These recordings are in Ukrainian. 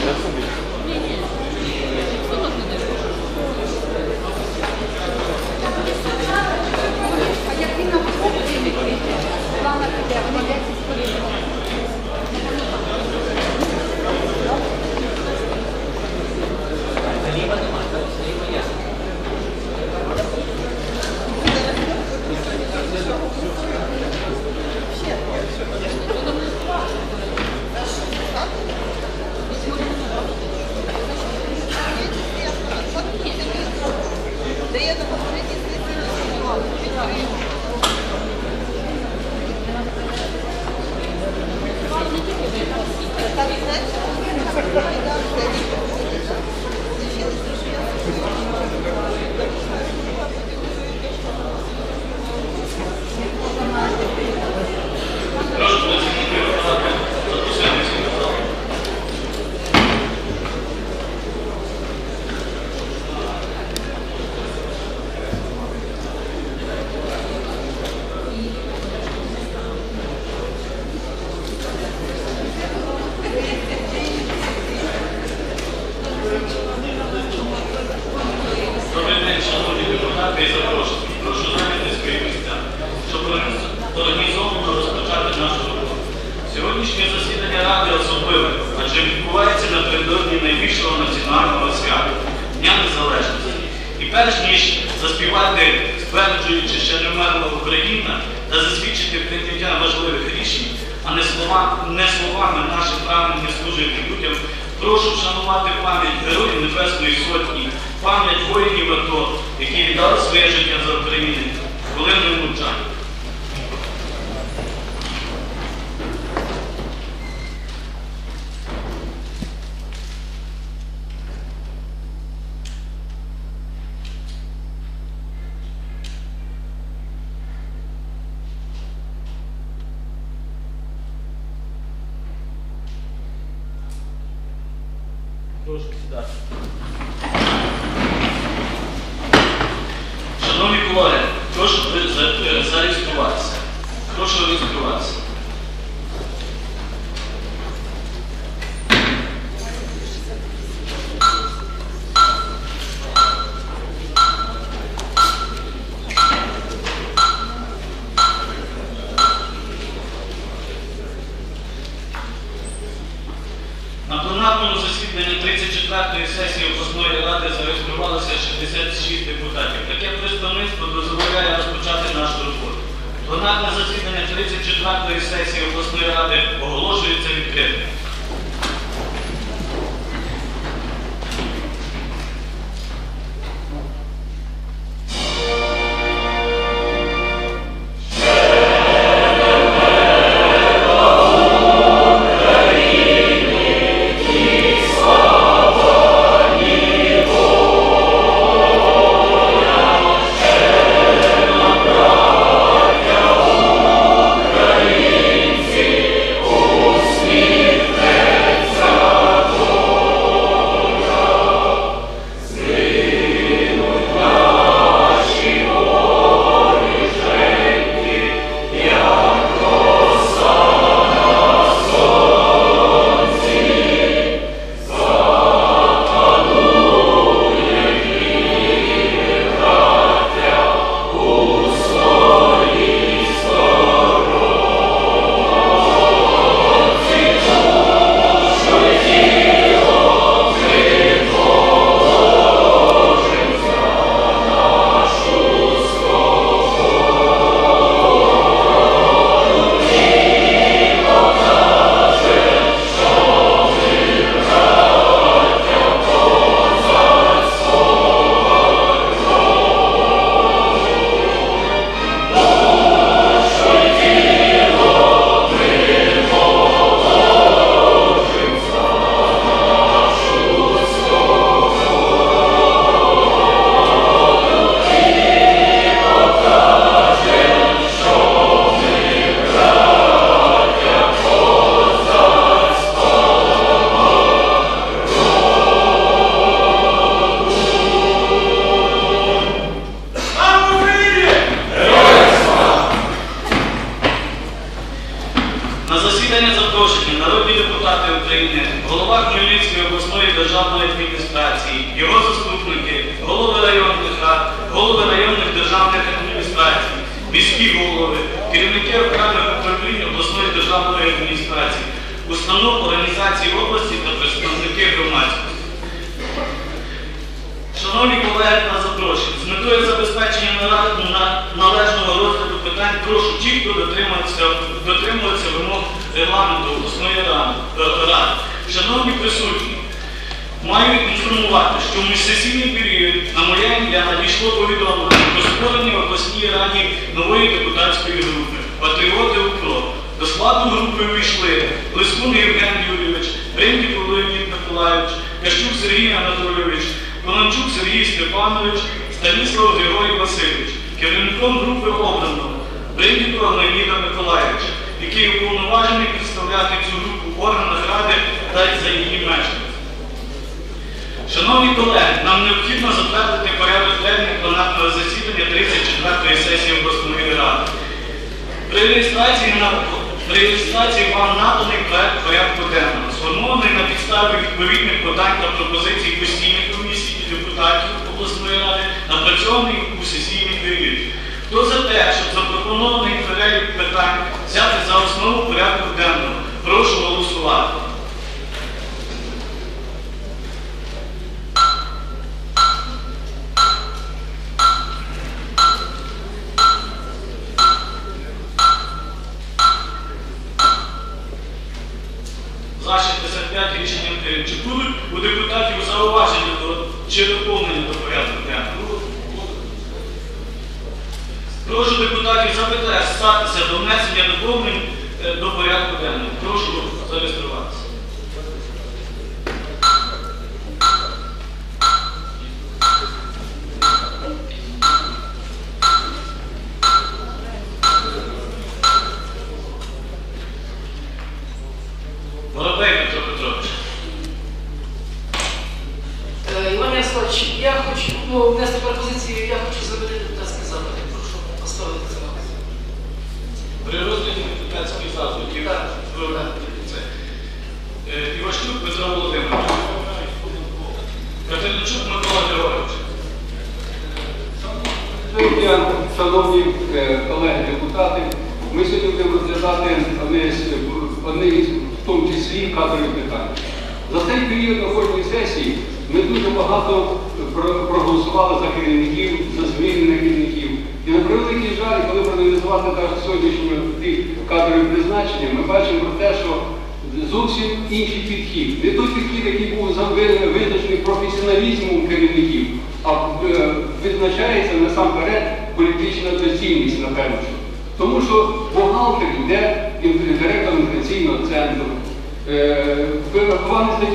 Сьогоднішнє засідання Ради особливе, адже відбувається напередодні найбільшого національного свята – Дня Незалежності. І перш ніж заспівати, стверджуючи, що не вмерла Україна, та засвідчити прийняття важливих рішень, а не словами наших правильних служити людям, прошу вшанувати пам'ять Героїв Небесної Сотні, пам'ять воїнів АТО, які віддали своє життя за Україну, хвилиною мовчання. Прошу сідати. Шановні колеги, прошу зареєструватися. Прошу реєструватися. На пленарному засіданні 34-ї сесії обласної ради зареєструвалося 66 депутатів. Таке представництво дозволяє розпочати нашу роботу. Пленарне засідання 34-ї сесії обласної ради оголошується відкритим. Українці, усміх! Хмельницької обласної державної адміністрації, його заступники, голови районних рад, голови районних державних адміністрацій, міські голови, керівники окремих управлінь обласної державної адміністрації, установ організацій області та представники громадськості. Шановні колеги та запрошені, з метою забезпечення належного розгляду питань прошу чітко дотримуватися вимог регламенту обласної ради. Шановні присутні, маю інформувати, що в міжсесійний період на моє ім'я надійшло повідомлення про створення в обласній раді нової депутатської групи «Патріоти УКРОП». До складу групи увійшли Лискун Євген Юрійович, Бриньків Леонід Миколайович, Кащук Сергій Анатолійович, Конончук Сергій Степанович, Станіслав Григорій Васильович. Керівником групи обрано Бринькова Леоніда Миколайовича, який уповноважений представляти цю групу в органах Ради та за її межами. Шановні колеги, нам необхідно затвердити порядок денний пленарного засідання 34-ї сесії обласної ради. При реєстрації вам наданий проект порядку денного, сформований на підставі відповідних подань та пропозицій постійних комісій і депутатів обласної ради, напрацьований у сесійний період. Хто за те, щоб запропонований перелік питань взяти за основу порядку денного, прошу голосувати. За 65 рішенням прийнято. Чи будуть у депутатів зауваження чи доповнення до порядку денного? Прошу депутатів записатися до внесення доповнень до порядку денного. Прошу зареєструватися. Воробей Петро Петрович. Іван Ярославович, я хочу внести пропозицію, я хочу зробити депутатський запит. Прошу поставити це на голосування. При розгляді депутатських запитів Івашчук Петро Володимирович. Катеринчук Микола Григорович. Шановні колеги депутати, ми сьогодні будемо розглядати одне із, в тому числі, кадрових питань. За цей період проходження сесії ми дуже багато проголосували за керівників, за звільнення керівників. І на превеликий жаль, коли проаналізувати навіть сьогоднішні кадрові призначення, ми бачимо про те, що зовсім інший підхід. Не той підхід, який був визначений професіоналізмом керівників, а визначається насамперед політична доцільність, напевно. Тому що бухгалтер йде директором інвестиційного центру, вихователь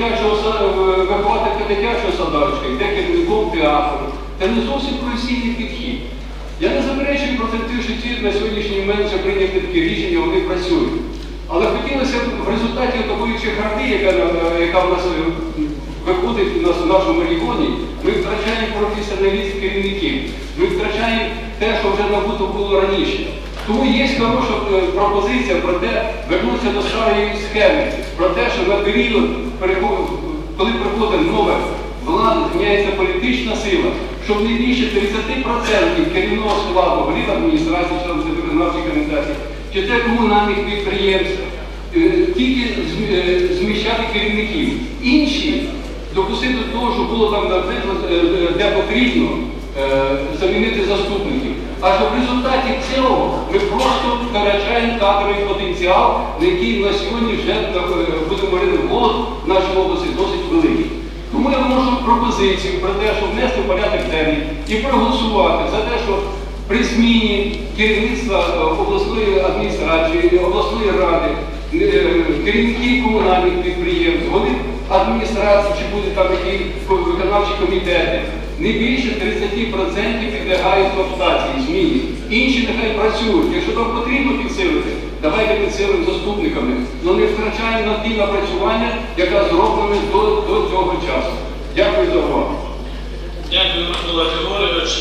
дитячого садочка, йде керівником театру. Це не зовсім професійний підхід. Я не заперечую про те, що ті на сьогоднішній момент вже прийняті такі рішення, вони працюють. Але хотілося б в результаті такої чехарди, яка в нас виходить в нашому регіоні, ми втрачаємо професіоналізм керівників, ми втрачаємо те, що вже набуто було раніше. Тому є хороша пропозиція про те, вернутися до старої схеми, про те, що на період, коли приходить нова влада, зміняється політична сила, щоб не більше 30% керівного складу голів адміністрації, членів виконавчих організацій, чи це комунальних підприємств, тільки зміщати керівників. Інші допустити до того, що було там, наприклад, де потрібно замінити заступників. Аж в результаті цього ми просто втрачаємо кадровий потенціал, на який на сьогодні вже, будемо говорити, голод в нашій області досить великий. Тому я вношу пропозицію про те, щоб внести в порядок денний і проголосувати за те, що при зміні керівництва обласної адміністрації, обласної ради, керівників комунальних підприємств, голів адміністрації, чи буде там які виконавчі комітети, не більше 30% підлягають коптації, зміні. Інші нехай працюють. Якщо там потрібно підсилити, давайте підсилимо заступниками. Але не втрачаємо на ті напрацювання, яка зроблена до цього часу. Дякую за увагу. Дякую, Микола Григорович.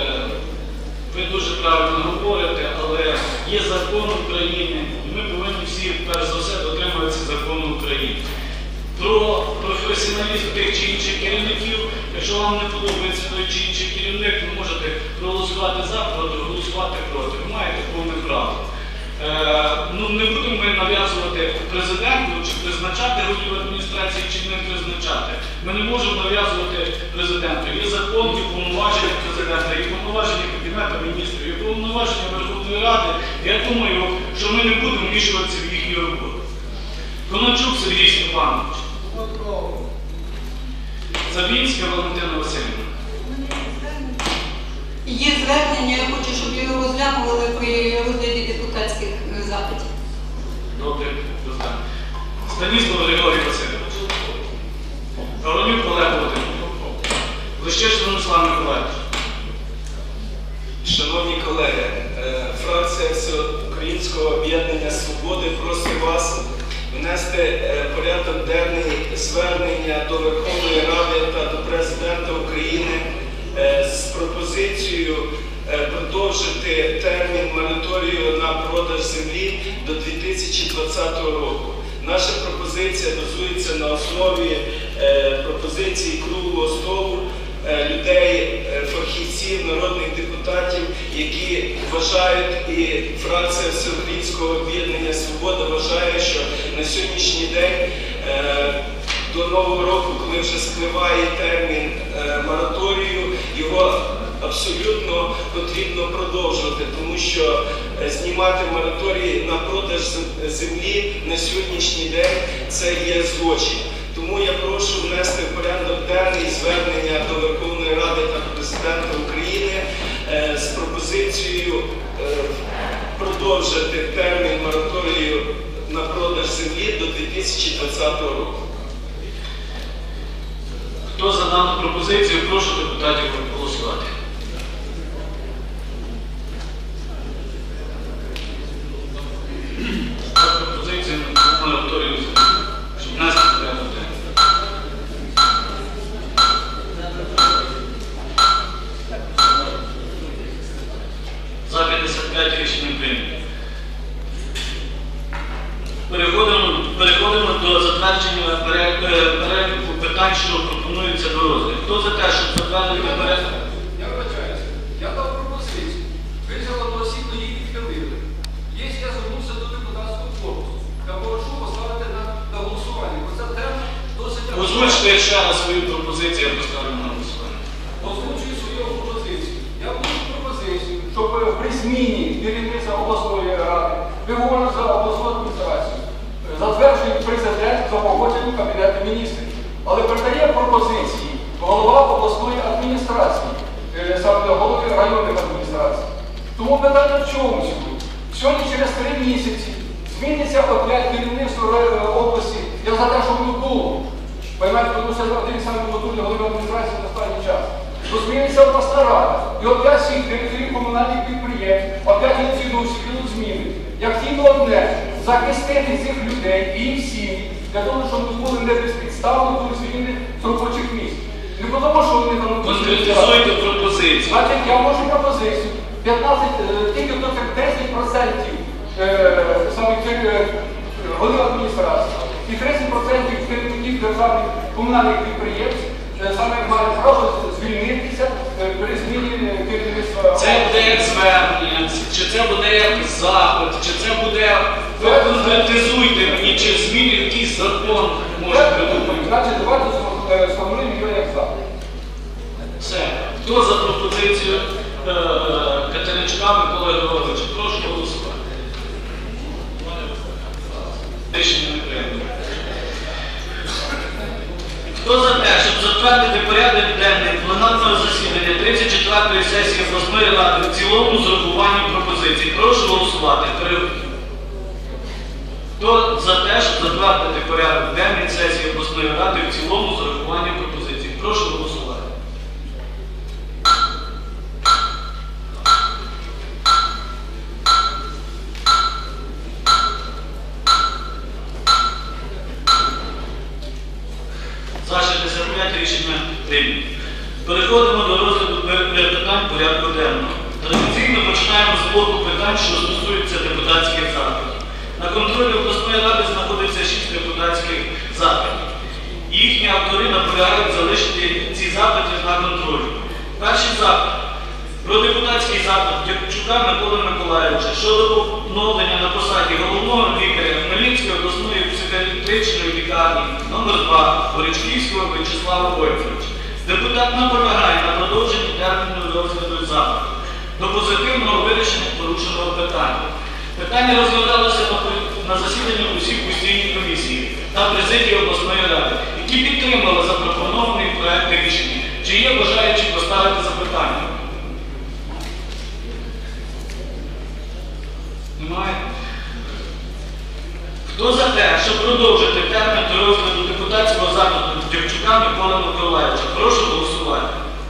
Ви дуже правильно говорите, але є закон України, і ми повинні всі, перш за все, дотримуватися закону України. про професіоналізм тих чи інших керівників. Якщо вам не подобається той чи інший керівник, ви можете проголосувати за, проголосувати проти. Ви маєте повне право. Не будемо ми нав'язувати президенту, чи призначати голів адміністрації, чи не призначати. Ми не можемо нав'язувати президенту. Є закон, є повноваження президента, є повноваження Кабінету міністрів, є повноваження Верховної Ради. Я думаю, що ми не будемо вмішуватися в їхню роботу. Коновчук Сергій Степанович. Завінська Валентина Васильівна. Є звернення, я хочу, щоб його розглянули при розгляді депутатських запитів. Добре, розглянемо. Станіслав Григорій Васильович. Воронюк Олег Володимирович. Лещишин Руслан Миколаївич. Шановні колеги, фракція Всеукраїнського об'єднання «Свободи» просить вас внести порядок денний звернення до Верховної Ради та до Президента України з пропозицією продовжити термін мораторію на продаж землі до 2020 року. Наша пропозиція базується на основі пропозиції круглого столу людей, фахівців, народних депутатів, які вважають, і фракція Всеукраїнського об'єднання «Свобода» вважає, що на сьогоднішній день до Нового року, коли вже спливає термін мораторію, його абсолютно потрібно продовжувати, тому що знімати мораторій на продаж землі на сьогоднішній день – це є злочин. Тому я прошу внести в порядок денний звернення до Верховної Ради та Президента України з пропозицією продовжити термін мораторію на продаж землі до 2020 року. Хто за дану пропозицію, прошу депутатів проголосувати. Пропозиція на мораторію, щоб внести в порядок денний. За 55 рішення прийнято. Переходимо до затвердження переліку питань, що пропонуються до розгляду. Хто за те, щоб затвердити перелік? Я вибачаюся. Я дав пропозицію. Ви взяли одноосібно її відхилили. Є, я звернувся до депутатського корпусу. Я прошу поставити на голосування. Бо це теж досить... Озвучте ще раз свою пропозицію, я поставлю на голосування. Озвучую свою пропозицію. Я вношу пропозицію. Щоб при зміні керівництва обласної ради, ви говорите за обласну адміністрацію, затверджує президент за погодженням Кабінету міністрів. Але передає пропозиції голова обласної адміністрації, саме голови районних адміністрацій. Тому питання в чому сьогодні? Сьогодні через 3 місяці зміниться опять керівництво області. Я за те, щоб воно було. Поймаєте, тому що один самий потужний голова адміністрації на останній час. То зміниться обласна рада. І опять всіх директорів комунальних підприємств, опять ідуть зміни. Як тільки одне, захистити цих людей і їм сім'ї, для того, щоб ми були не безпідставно, коли звільнені з робочих місць. Не тому, що вони там... Конкретизуйте пропозицію. Значить, я можу пропозицію. 15, тільки до 10% саме голів адміністрації і 30% керівників державних комунальних підприємств саме мають право звільнитися при зміні керівництва. Це буде як звернення, чи це буде як запит, чи це буде... Конкретизуйте мені, чи зміни якийсь закон може придумати. Значить, давайте сформулюємо його як запит. Все. Хто за пропозицію Катеринчука Миколи Григоровича? Прошу голосувати. Рішення не прийнято. Хто за те, щоб затвердити порядок денний пленарного засідання 34-ї сесії обласної ради в цілому з урахуванням пропозицій? Прошу голосувати. Хто за те, щоб затвердити порядок денний сесії обласної ради в цілому з урахуванням пропозицій? Прошу голосувати. За 65 рішення прийнято. Переходимо до розгляду питань порядку денного. Традиційно починаємо з блоку питань, що стосуються депутатських запитів. На контролі обласної ради знаходиться 6 депутатських запитів. Їхні автори наполягають залишити ці запити на контролі. Перший запит. Про депутатський запит Дякчука Миколи Миколайовича щодо поновлення на посаді головного лікаря Хмельницької обласної психіатричної лікарні номер 2 Горичківського В'ячеслава Войцевича. Депутат наполягає на продовженні терміну розгляду запиту до позитивного вирішення порушеного питання. Питання розглядалося на засіданні усіх постійних комісій та президії обласної ради, які підтримали запропонований проект рішення. Чи є бажаючі поставити запитання? Немає? Хто за те, щоб продовжити термін до розгляду депутатського запиту Дякчука Миколи Миколайовича? Прошу голосувати.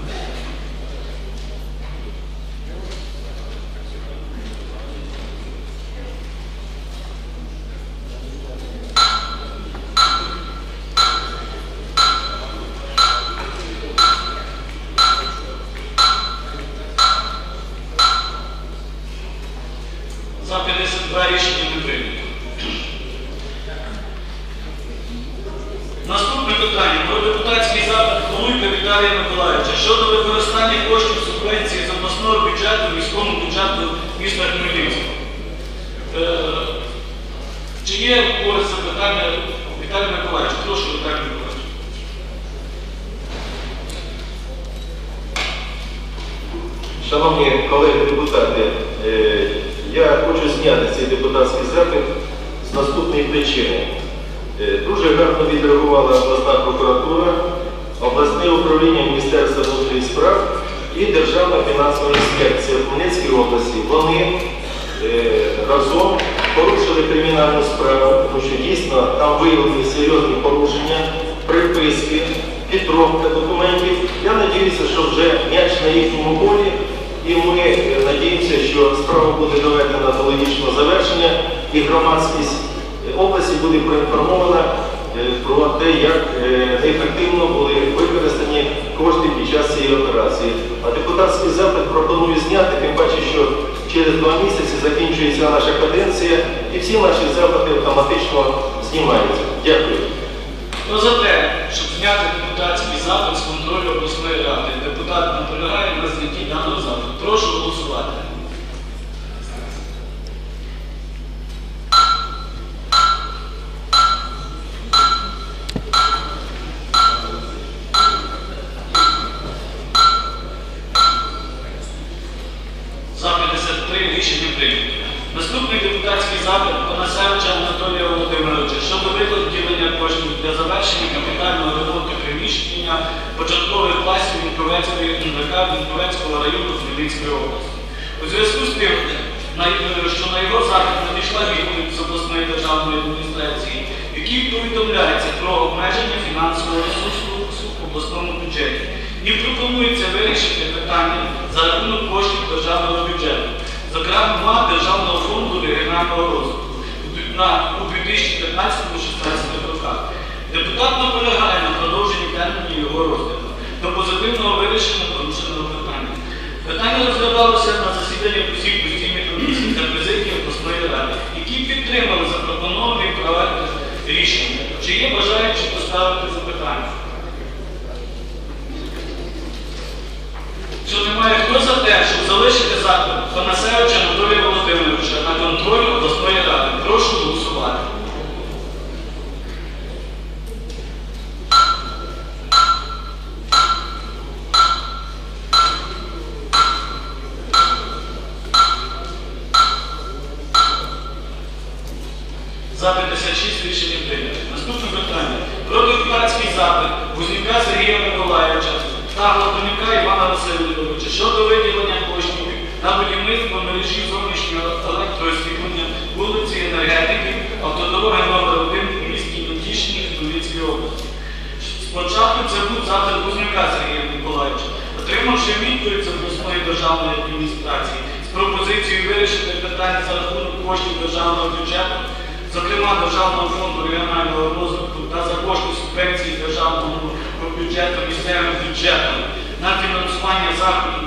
За 52 рішення не прийнято. Наступне питання про депутатський запит Холуйка Віталія Миколайовича щодо використання коштів субвенції з обласного бюджету міському бюджету міста Хмельницького. Чи є у когось запитання? Віталій Миколайович, прошу, Віталій Миколайович. Шановні колеги депутати, я хочу зняти цей депутатський запит з наступної причини. Дуже гарно відреагувала обласна прокуратура, обласне управління Міністерства внутрішніх справ і Державна фінансова інспекція Хмельницької області. Вони разом порушили кримінальну справу, тому що дійсно там виявлені серйозні порушення, приписки, підробка документів. Я сподіваюся, що вже м'яч на їхньому полі, і ми сподіваємося, що справа буде доведена до логічного завершення і громадськість області буде проінформована про те, як неефективно були використані кошти під час цієї операції. А депутатський запит пропоную зняти, тим паче, що через 2 місяці закінчується наша каденція і всі наші запити автоматично знімаються. Дякую. Хто за те, щоб зняти депутатський запит з контролю обласної ради? Депутат наполягає на знятті даного запиту. Прошу голосувати. За 53 рішення прийнято. Наступний депутатський запит Панасевича Анатолія Володимировича щодо виділення коштів для завершення капітального ремонту приміщення початкових класів Вінковецької НВК Вінковецького району Хмельницької області. У зв'язку з тим, що на його запит надійшла відповідь з обласної державної адміністрації, в якій повідомляється про обмеження фінансового ресурсу в обласному бюджеті, і пропонується вирішити питання за рахунок коштів державного бюджету, зокрема Державного фонду регіонального розвитку у 2015-2016 роках. Депутат наполягає на продовженні терміну його розгляду до позитивного вирішення порушеного питання. Питання розглядалося на засіданні усіх постійних комісій та президії обласної ради, які підтримали запропонований проект рішення. Чи є бажаючі поставити запитання? Що немає, хто за те, щоб залишити запит Панасевича Анатолія Володимировича на контроль обласної ради? Прошу голосувати. За 56 рішення прийнято. Наступне питання. Про депутатський запит Гузнюка Сергія Миколайовича та Глатунюка Івана Васильовича щодо виділення коштів на будівництво мережі зовнішнього електроосвітлення вулиці Енергетики, автодороги номер 1 у місті Нетішині Хмельницької області. Спочатку це був запит Гузнюка Сергія Миколайовича. Отримавши відповідь з обласної державної адміністрації з пропозицією вирішити питання за рахунок коштів державного бюджету, зокрема Державного фонду регіонального розвитку та за кошти субвенції державного бюджету місцевим бюджетом на фінансування заходів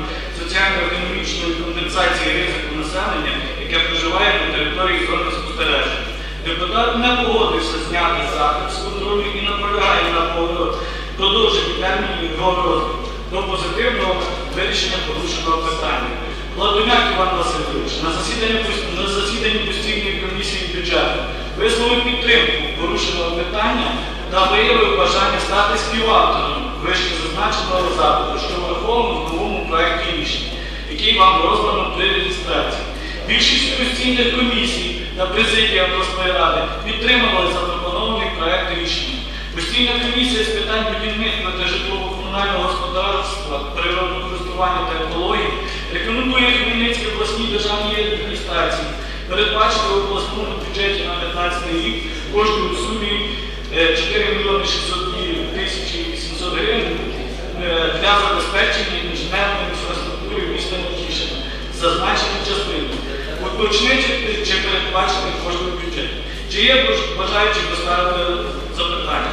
соціально-економічної компенсації ризику населення, яке проживає на території зони спостереження. Депутат не погодився зняти запит з контролю і наполягає на продовженні термінів його розгляду до позитивного вирішення порушеного питання. Ладуняк Іван Васильович на засіданні постійної комісії бюджету висловив підтримку порушеного питання та виявив бажання стати співавтором вище зазначеного запиту, що враховано в новому проєкті рішення, який вам роздано при реєстрації. Більшість постійних комісій та президія обласної ради підтримали запропонований проєкт рішення. Постійна комісія з питань будівництва та житлово-комунального господарства, природокористування та екології рекомендує Хмельницькій обласній державній адміністрації передбачити в обласному бюджеті на 2015 рік кошти у сумі 4 мільйони 602 тисячі 800 гривень для забезпечення інженерної інфраструктури міста Нетішина, зазначені частини. Уточнити, чи передбачити кошти в бюджеті. Чи є бажаючі поставити запитання?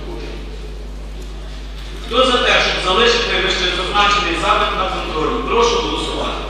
Хто за те, щоб залишити вище зазначений запит на контроль? Прошу голосувати.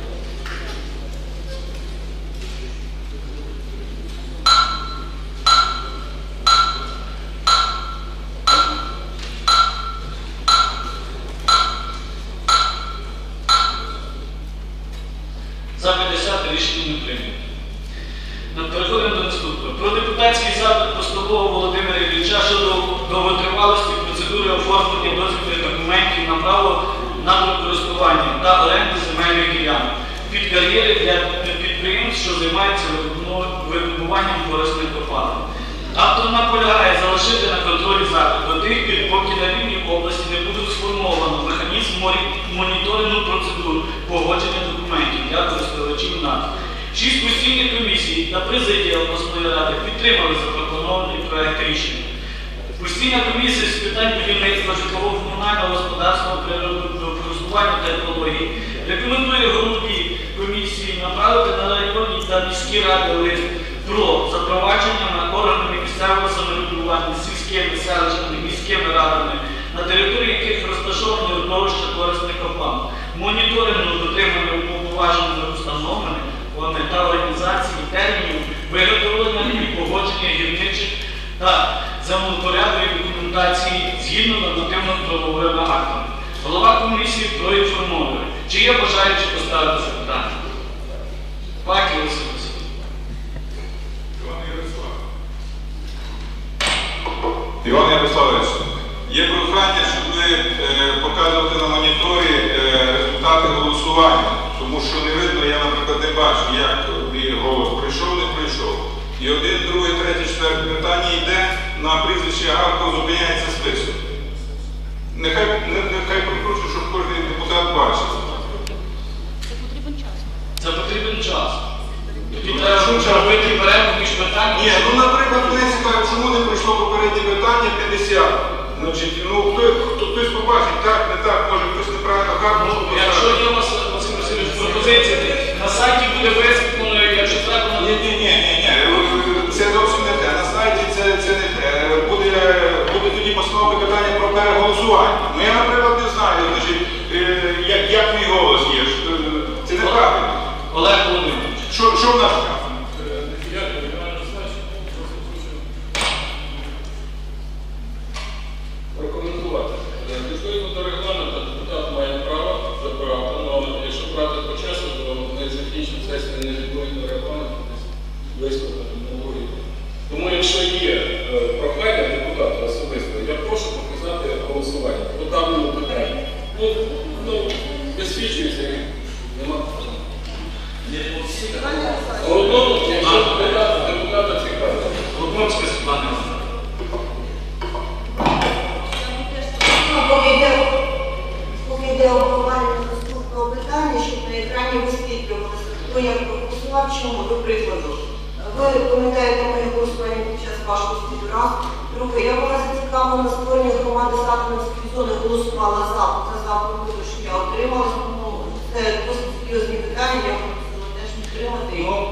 За 50 рішення не прийнято. Переходимо до наступного. Про депутатський запит Постового Володимира Ілліча щодо довготривалості процедури оформлення дозвільних документів на право на використання та оренду земельних ділянок під кар'єри для підприємств, що займаються видобуванням корисних копалин. Автор наполягає залишити на контролі запит до тих пір, поки на рівні області не буде сформовано механізм моніторингу процедур погодження документів для користувачів надр. 6 постійних комісій та президія обласної ради підтримали запропонований проєкт рішення. Постійна комісія з питань будівництва житлово-комунального господарства, природокористування та екології рекомендує голові комісії направити на районні та міські ради лист про запровадження на органами місцевого самоврядування сільськими, селищними, міськими радами, на території яких розташовані родовища корисних копалин, моніторингу дотримання уповноваженими установами та організації термінів, виготовлення і погодження гірничих та землепорядної документації згідно нормативно-правовими актами. Голова комісії проінформовує, чи є бажаючі поставити запитання. Факел Васильович. Іван Ярославович, є прохання, щоб ви показувати на моніторі результати голосування, тому що не видно, я, наприклад, не бачу, як мій голос прийшов, не прийшов. І 1, 2, 3, 4 питання йде на прізвище Агапков, зупиняється список. Нехай прикручу, щоб кожен депутат бачив. Це потрібен час. Тоді треба робити перерву між питаннями. Ні, ну, наприклад, мене цікаво, чому не прийшло попереднє питання 50. Значить, ну, хтось побачить, так, не так, може хтось неправильно карту. Якщо є у вас, Василь Васильович, пропозиція, на сайті буде висвітлено, якщо треба... Ні, це зовсім не те. На сайті це не те. Буде тоді поставити питання про переголосування. Ну, я, наприклад, не знаю, значить, як мій голос є. Це неправильно. Олег Володимирович. Що в нас? Прокоментувати. Відповідно до регламенту, депутат має право забирати, але якщо брати по часу, то ми закінчимо сесію не відповідно до регламенту, виступити не говорити. Тому якщо є прохання депутата особисто, я прошу показати голосування по даному питанню. Ну, висвічується, нема. Одному, якщо депутата цікавить. Лукомська Світлана. Поки йде обговорення наступного питання, щоб на екрані висвітлювалося, хто як проголосував, чому, до прикладу. Ви пам'ятаєте моє голосування під час вашого співразу. Друге, я була зацікавлена створення громади Сатанівської зони, голосувала за пропозицію, що я отримала, тому це досить серйозні питання, я хотіла теж підтримати.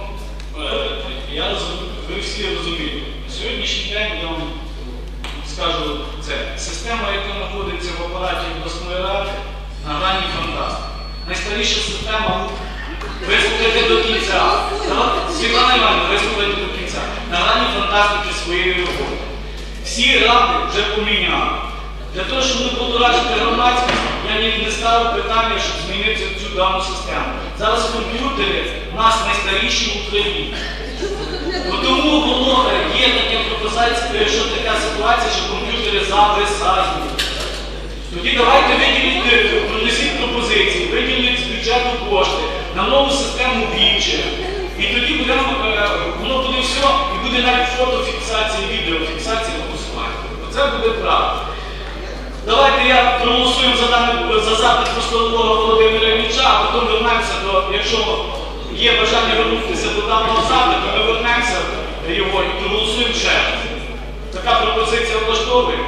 Ви всі розумієте, на сьогоднішній день я вам скажу це. Система, яка знаходиться в апараті обласної ради, на грані фантастики. Найстаріша система, вислухайте до кінця. Світлана Іванівна, вислухайте до кінця. на грані фантастики своєї роботи. Всі ради вже поміняли. Для того, щоб не подорожити громадськість, я не ставив питання, щоб змінити цю дану систему. Зараз комп'ютери у нас найстаріші в Україні. Тому було, є таке пропозиція, що така ситуація, що комп'ютери зависають. Тоді давайте принесіть пропозиції, виділіть з бюджету кошти на нову систему віче. І тоді воно буде все, і буде навіть фотофіксація, відеофіксація голосування. Це буде правда. Давайте я проголосуємо за запит Постолового Володимира Ілліча, а потім вернемося до, якщо є бажання вернутися до даного запиту, ми вернемося його і проголосуємо ще раз. Така пропозиція влаштовує.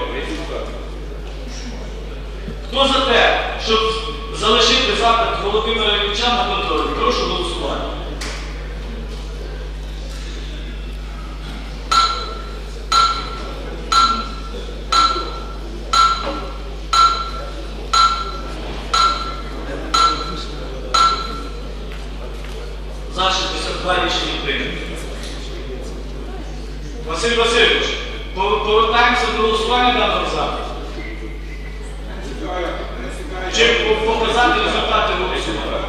Хто за те, щоб залишити запит Володимира Ілліча на контролі? Прошу голосувати. За 62 рішення прийнято. Василь Васильович, повертаємося до голосування даного запиту. Чи показати результати голосування?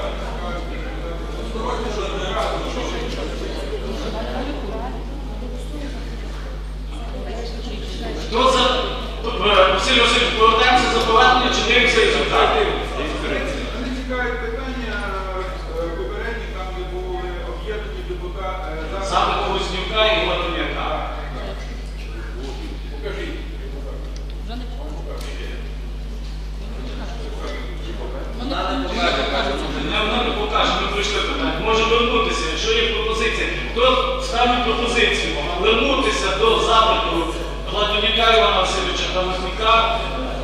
Хто за... Василь Васильович, повертаємося за повернення, чи дивимося результати? Цікавить питання попередні, там де були об'єднані депутати. Запит Вознюка і Гладуняка. Покажіть. Вона не покаже, ми прийшли питання. Може вернутися, якщо є пропозиція. Хто ставить пропозицію вернутися до запиту Гладуняка Івана Васильовича та Вознюка,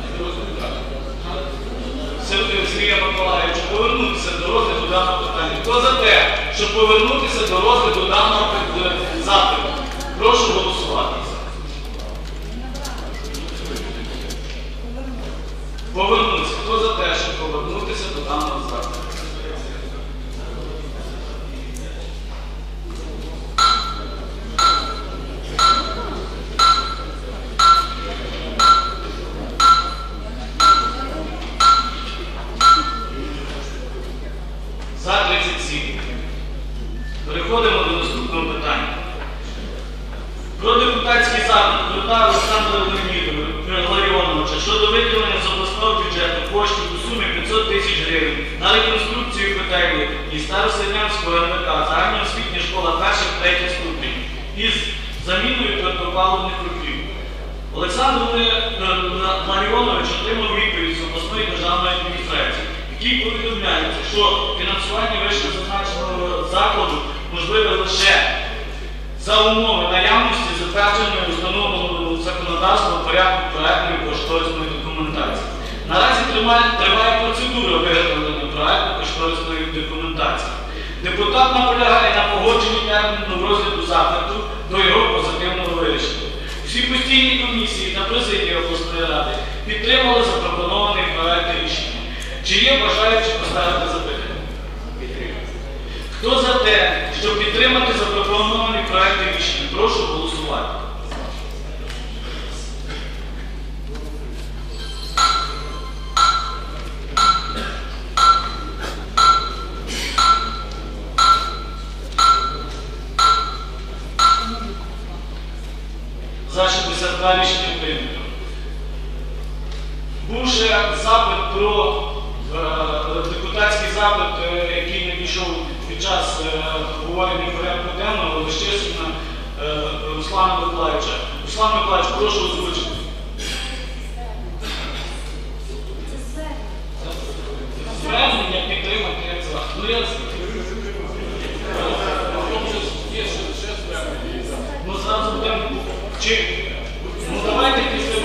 Сергія Миколаївича, повернутися до розгляду даного питання. Хто за те, щоб повернутися до розгляду даного запиту? Прошу голосувати. Повернутися. Хто за те, щоб повернутися до даного запиту? За 37. Переходимо до наступного питання. Про депутатський запит Крута Олександра Ларіоновича щодо виділення з обласного бюджету коштів у сумі 500 тисяч гривень на реконструкцію котельні і Староселянського НВК, загальноосвітня школа перших-третіх ступенів із заміною твердопаливних років. Олександр Ларіонович отримав відповідь з обласної державної адміністрації, який повідомляється, що фінансування вищезазначеного закладу можливе лише за умови наявності затвердженої установленого законодавством порядку проектної кошторисної документації. Наразі триває процедура виготовлення проектно-кошторисної документації. Депутат наполягає на погодженні терміну розгляду запиту до його позитивного вирішення. Всі постійні комісії та президія обласної ради підтримали запропонований проект рішення. Чи є бажаючі поставити запитання? Хто за те, щоб підтримати запропонований проект рішення? Прошу голосувати. За 62 рішення прийнято. Був ще запит про депутатський запит, який надійшов під час обговорення порядку денного Лещишина Руслана Миколаївича. Руслан Миколаївич, прошу озвучити. Звернення підтримати як запит. Ну, зразу будемо... Ну, давайте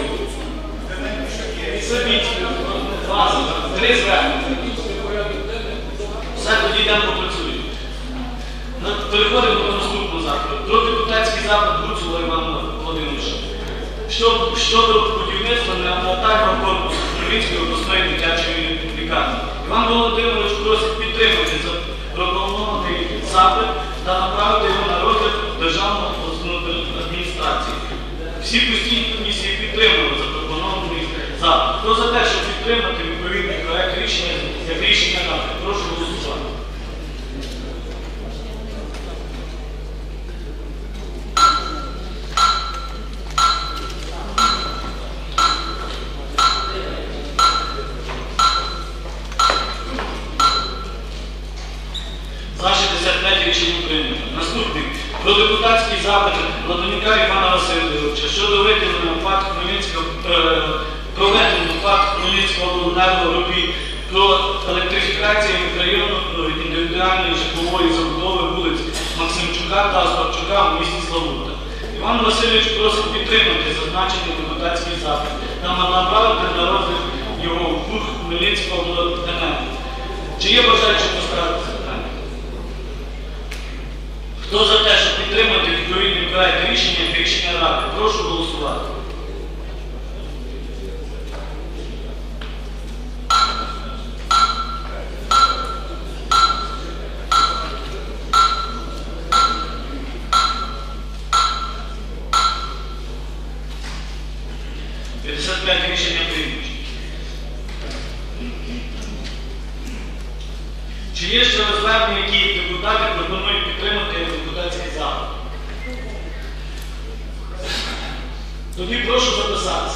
після базу. 3 звернення. Все, тоді йдемо попрацюємо. Переходимо до наступного запиту. Про депутатський запит Гуцула Івана Володимировича. Щодо будівництва неонатального корпусу Кривицької обласної дитячої лікарні. Іван Володимирович просить підтримати запропонований запит та направити його на розгляд Державного Хто за те, щоб підтримати відповідний проект рішення як рішення ради? Прошу голосувати. За 65 рішення прийнято. Наступний. Про депутатський запит Ладонюка Івана Васильовича щодо виділення ПАТ Хмельницького проведення ПАТ Хмельницького обленерго робіт про електрифікацію мікрорайону індивідуальної житлової забудови вулиць Максимчука та Остапчука в місті Славута. Іван Васильович просить підтримати зазначений депутатський запит та направити на розгляд його в Хмельницького обленерго. Чи є бажаючі поставити питання? Хто за те, щоб підтримати відповідний проект рішення як рішення ради? Прошу голосувати. Рішення прийнято. Чи є ще розвернення, які депутати пропонують підтримати депутатський запит? Тоді прошу записатися.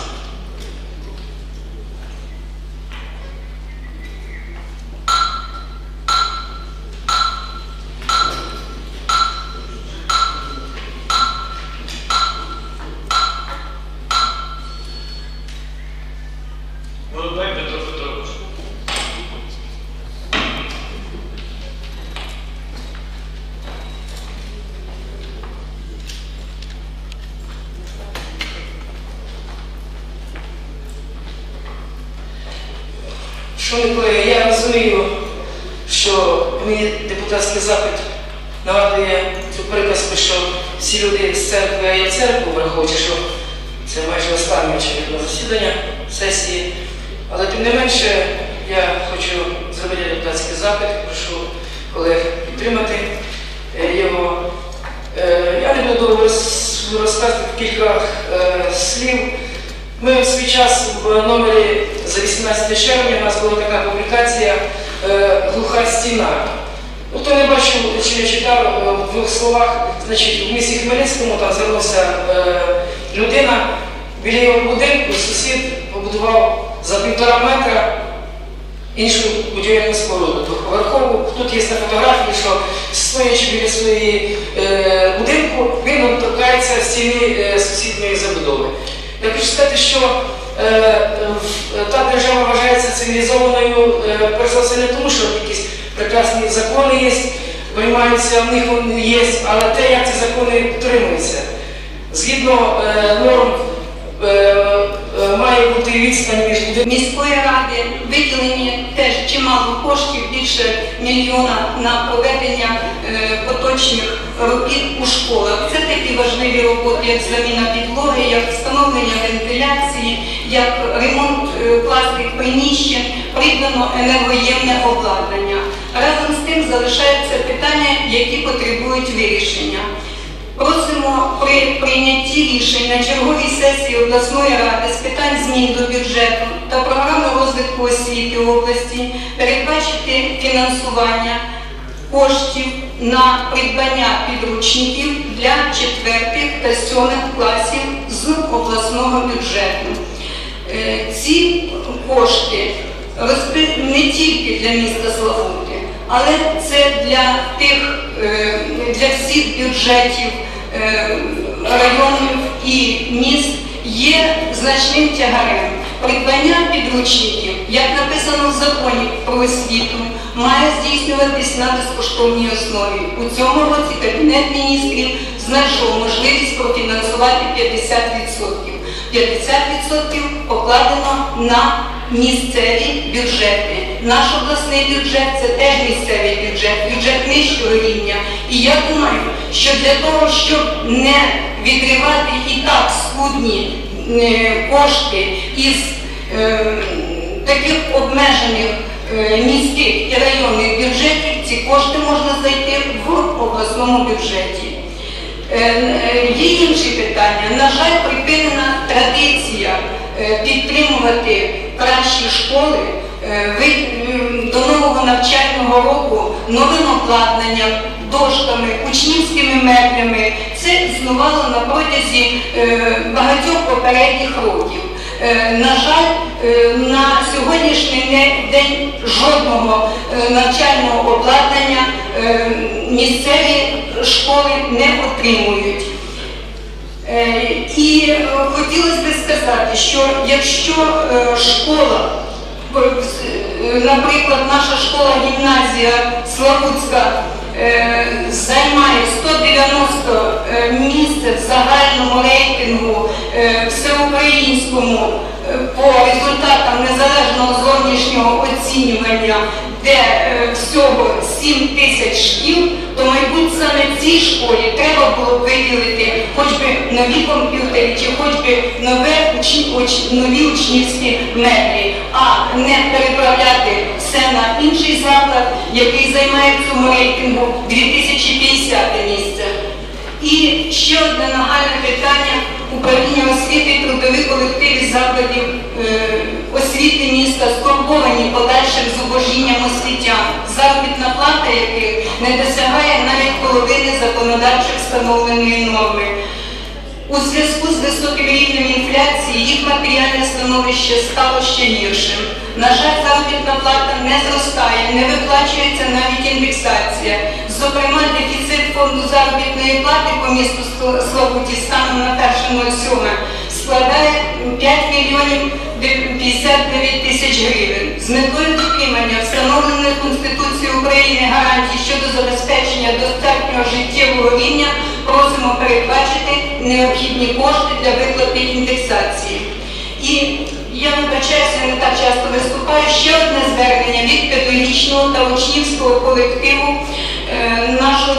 Воробей Петро Петрович. Шановні колеги, я розумію, що мій депутатський запит нагадує цю приказку, що всі люди з церкви, а я в церкву, враховуючи, що це майже останнє очевидно засідання сесії. Але тим не менше, я хочу зробити депутатський запит, прошу колег підтримати його. Я не буду розказувати кілька слів. Ми в свій час в номері за 18 червня у нас була така публікація «Глуха стіна». Хто не бачив чи не читав, в двох словах, значить, в місті Хмельницькому там звернувся людина, біля його будинку сусід побудував за 1,5 метра іншу будівельну споруду двоповерхову. Тут є на фотографії, що стоячи біля своєї будинку, він торкається стіни сусідньої забудови. Я хочу сказати, що та держава вважається цивілізованою, перш за все не тому, що якісь прекрасні закони є, приймаються, в них вони є, але те, як ці закони підтримуються. Згідно норм має бути відстань між міської ради, виділені теж чимало коштів, більше 1 мільйона на проведення поточних робіт у школах. Це такі важливі роботи, як заміна підлоги, як встановлення вентиляції, як ремонт класних приміщень, придбано енергоємне обладнання. Разом з тим залишаються питання, які потребують вирішення. Просимо при прийнятті рішень на черговій сесії обласної ради з питань змін до бюджету та програми розвитку освіти області передбачити фінансування коштів на придбання підручників для 4 та 7 класів з обласного бюджету. Ці кошти не тільки для міста Славути, але це для всіх бюджетів районів і міст є значним тягарем. Придбання підручників, як написано в законі про освіту, має здійснюватись на безкоштовній основі. У цьому році Кабінет міністрів знайшов можливість профінансувати 50%. 50% покладено на місцеві бюджети. Наш обласний бюджет – це теж місцевий бюджет, бюджет нижчого рівня. І я думаю, що для того, щоб не відривати і так скудні кошти із таких обмежених міських і районних бюджетів, ці кошти можна знайти в обласному бюджеті. Є інші питання. На жаль, припинена традиція підтримувати кращі школи, до нового навчального року новим обладнанням, дошками, учнівськими меблями. Це існувало на протязі багатьох попередніх років. На жаль, на сьогоднішній день жодного навчального обладнання місцеві школи не отримують. І хотілося б сказати, що якщо школа, наприклад, наша школа-гімназія Славутська займає 190 місце в загальному рейтингу всеукраїнському по результатам незалежного зовнішнього оцінювання, де всього 7 тисяч шкіл, то, мабуть, саме цій школі треба було б виділити хоч би нові комп'ютери, чи хоч би нові учнівські меблі, а не переправляти все на інший заклад, який займає в цьому рейтингу 2050 місце. І ще одне нагальне питання – управління освіти і трудових колективів закладів освіти міста стурбовані подальшим зубожінням освітян, заробітна плата яких не досягає навіть половини законодавчо встановленої норми. У зв'язку з високим рівнем інфляції їх матеріальне становище стало ще гіршим. На жаль, заробітна плата не зростає, не виплачується навіть індексація. Зокрема, дефіцит фонду заробітної плати по місту Славуті станом на 1.07 складає 5 мільйонів 59 тисяч гривень. З метою дотримання встановленої Конституцією України гарантій щодо забезпечення достатнього життєвого рівня просимо передбачити необхідні кошти для виплати індексації. І я вибачаюся, не так часто виступаю, ще одне звернення від педагогічного та учнівського колективу нашого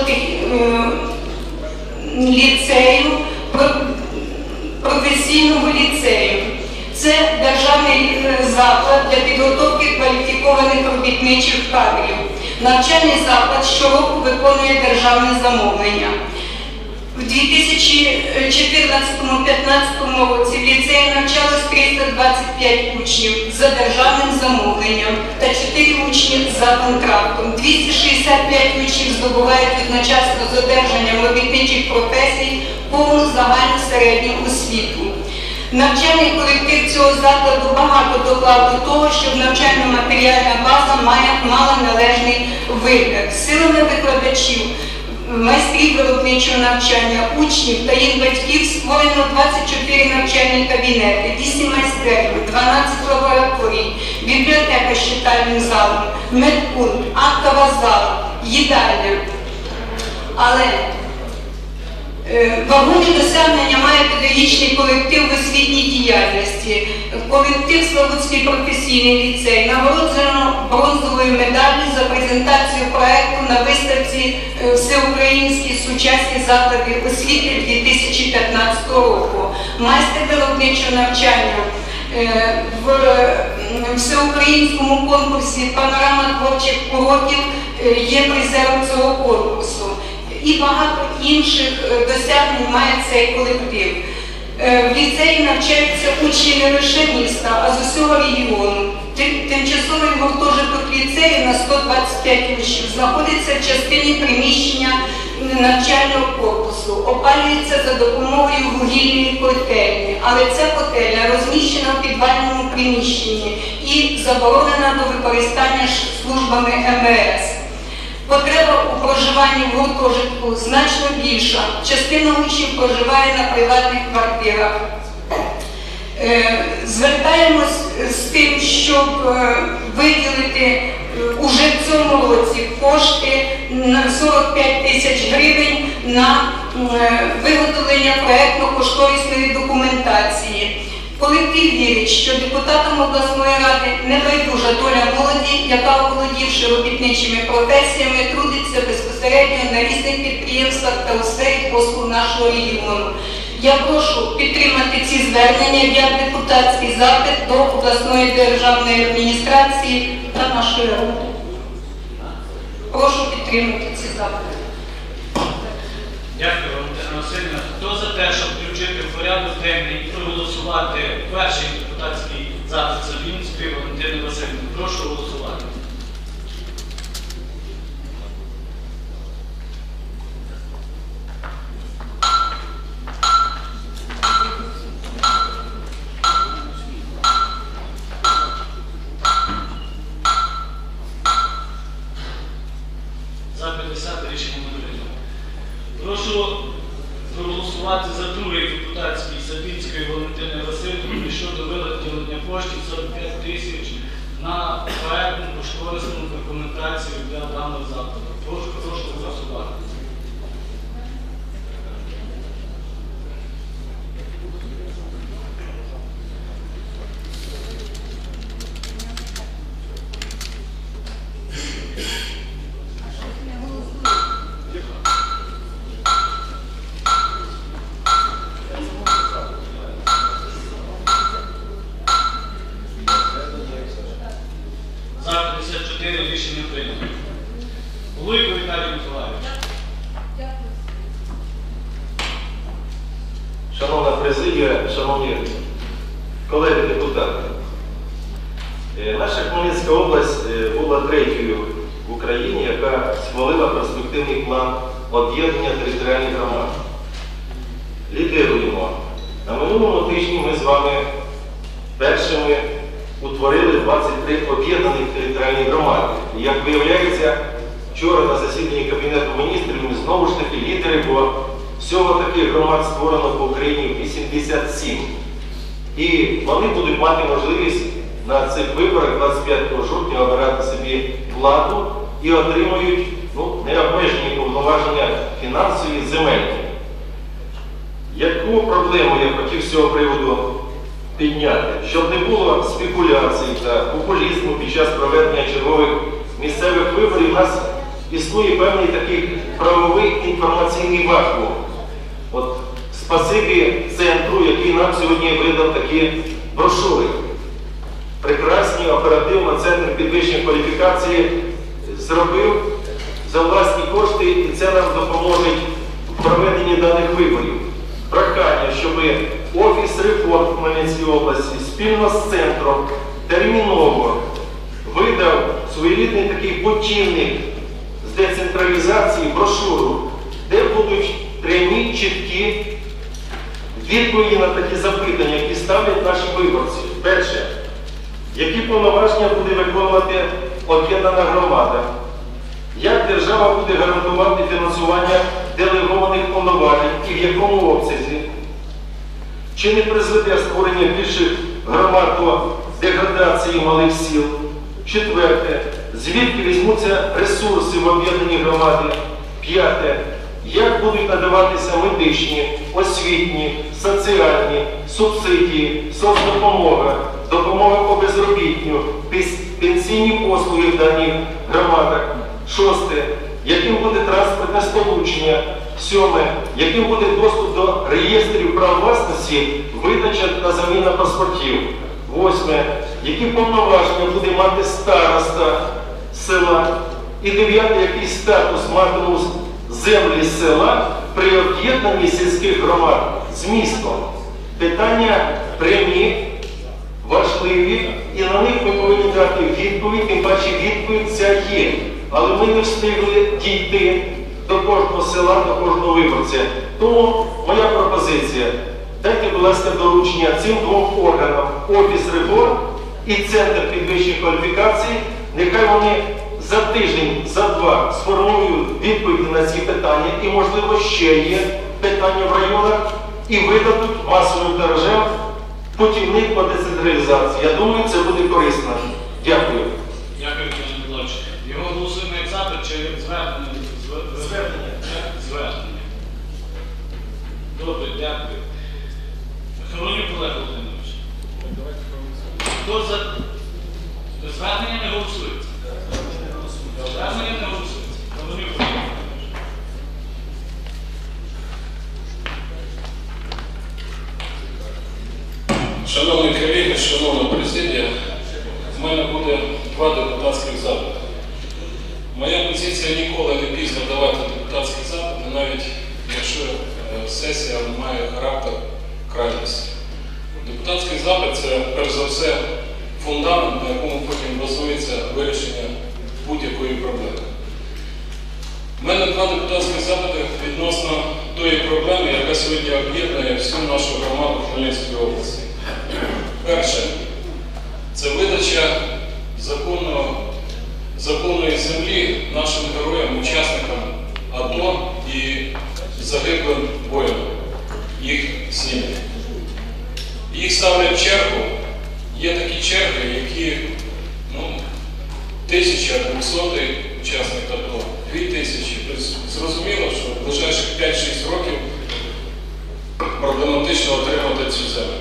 ліцею, професійного ліцею. Це державний заклад для підготовки кваліфікованих робітничих кадрів. Навчальний заклад щороку виконує державне замовлення. В 2014-2015 році в ліцеї навчалось 325 учнів за державним замовленням та 4 учні за контрактом. 265 учнів здобувають одночасно з одержанням робітничих професій повну загальну середню освіту. Навчальний колектив цього закладу багато доклав до того, щоб навчально-матеріальна база мала належний вигляд. Силами викладачів, майстрів виробничого навчання, учнів та їх батьків створено 24 навчальні кабінети, 8 майстерень, 12 лабораторій, бібліотека з читальним залом, медпункт, актова зала, їдальня. Але вагомі досягнення має педагогічний колектив в освітній діяльності. Колектив Славутський професійний ліцей нагороджено бронзовою медаллю за презентацію проєкту на виставці «Всеукраїнські сучасні заклади освіти» 2015 року. Майстер виробничого навчання в всеукраїнському конкурсі «Панорама творчих уроків» є призером цього конкурсу. І багато інших досягнень має цей колектив. В ліцеї навчаються учні не лише міста, а з усього регіону. Тимчасовий гуртожиток ліцею на 125 учнів знаходиться в частині приміщення навчального корпусу, опалюється за допомогою вугільної котельні, але ця котельня розміщена в підвальному приміщенні і заборонена до використання службами МВС. Потреба у проживанні в гуртожитку значно більша. Частина учнів проживає на приватних квартирах. Звертаємось з тим, щоб виділити уже в цьому році кошти на 45 тисяч гривень на виготовлення проєктно-кошторисної документації. Колектив вірить, що депутатам обласної ради не байдужа доля молоді, яка, оволодівши робітничими професіями, трудиться безпосередньо на різних підприємствах та у сфері послуг нашого регіону. Я прошу підтримати ці звернення як депутатський запит до обласної державної адміністрації та нашої ради. Прошу підтримати ці запити. Дякую, Валентина Васильівна. Хто за те, щоб включити в порядок денний і проголосувати перший депутатський запит Савінської Валентини Васильівни. Прошу голосувати. За 50 рішення не прийнято. Прошу проголосувати за другий депутатський Савінської Валентини Васильівни щодо виділення коштів 45 тисяч на проєктну кошторисну документацію для даного закладу. Прошу голосувати. За 54 рішення прийнято. Луйко Віталій Миколаївич. Шановна президія, шановні колеги депутати, наша Хмельницька область була третьою в Україні, яка схвалила перспективний план об'єднання територіальних громад. Лідируємо. На минулому тижні ми з вами першими утворили 23 об'єднаних територіальних громади. І, як виявляється, вчора на засіданні Кабінету міністрів ми знову ж таки лідери, бо всього таких громад створено по Україні 87. І вони будуть мати можливість на цих виборах 25 жовтня обирати собі владу і отримують необмежені повноваження фінансові і земельні. Яку проблему я хотів з цього приводу підняти? Щоб не було спекуляцій та популізму під час проведення чергових місцевих виборів, у нас існує певний такий правовий інформаційний вакуум. От спасибі центру, який нам сьогодні видав такі брошури. Прекрасні, оперативно Центр підвищення кваліфікації зробив за власні кошти, і це нам допоможе в проведенні даних виборів. Прохання, щоб Офіс реформ Хмельницької області спільно з центром терміново видав своєрідний такий путівник з децентралізації, брошуру, де будуть прямі, чіткі відповіді на такі запитання, які ставлять наші виборці. Перше, які повноваження буде виконувати об'єднана громада? Як держава буде гарантувати фінансування делегованих повноважень і в якому обсязі? Чи не призведе створення більших громад до деградації малих сіл? Четверте, звідки візьмуться ресурси в об'єднаній громаді? П'яте, як будуть надаватися медичні, освітні, соціальні, субсидії, соцдопомога, допомога по безробітню, пенсійні послуги в даних громадах? Шосте, яким буде транспортне сполучення? Сьоме, яким буде доступ до реєстрів прав власності, видача та заміна паспортів? Восьме, які повноваження буде мати староста села? І дев'яте, який статус матимуть землі села при об'єднанні сільських громад з містом? Питання прямі, важливі, і на них ми повинні дати відповідь, тим паче відповідь ця є. Але ми не встигли дійти до кожного села, до кожного виборця. Тому моя пропозиція, дайте, будь ласка, доручення цим двом органам, Офіс реформ і Центр підвищення кваліфікації, нехай вони за тиждень, за два сформують відповіді на ці питання, і, можливо, ще є питання в районах, і видадуть масовим тиражем путівник по децентралізації. Я думаю, це буде корисно. Дякую. Дякую, Віталій Миколаївич. Його голосуємо як запит чи звернення? Звернення. Звернення. Добре, дякую. Хоронюк Олег Володимирович. Хто за звернення не голосується? Звернення не голосується. Хоронюк Олег Володимирович. Шановні колеги, шановна президія, в мене буде два депутатських запити. Моя позиція ніколи не пізно давати депутатські запити, навіть якщо сесія має характер крайності. Депутатський запит – це, перш за все, фундамент, на якому потім базується вирішення будь-якої проблеми. У мене два депутатські запити відносно тої проблеми, яка сьогодні об'єднує всю нашу громаду Хмельницької області. Перше – це видача законної землі нашим героям, учасникам АТО і загиблим воїнам, їх сім'ям. Їх ставлять в чергу. Є такі черги, які 1200 учасник АТО, 2000. Тобто зрозуміло, що в ближайших 5-6 років проблематично отримати цю землю.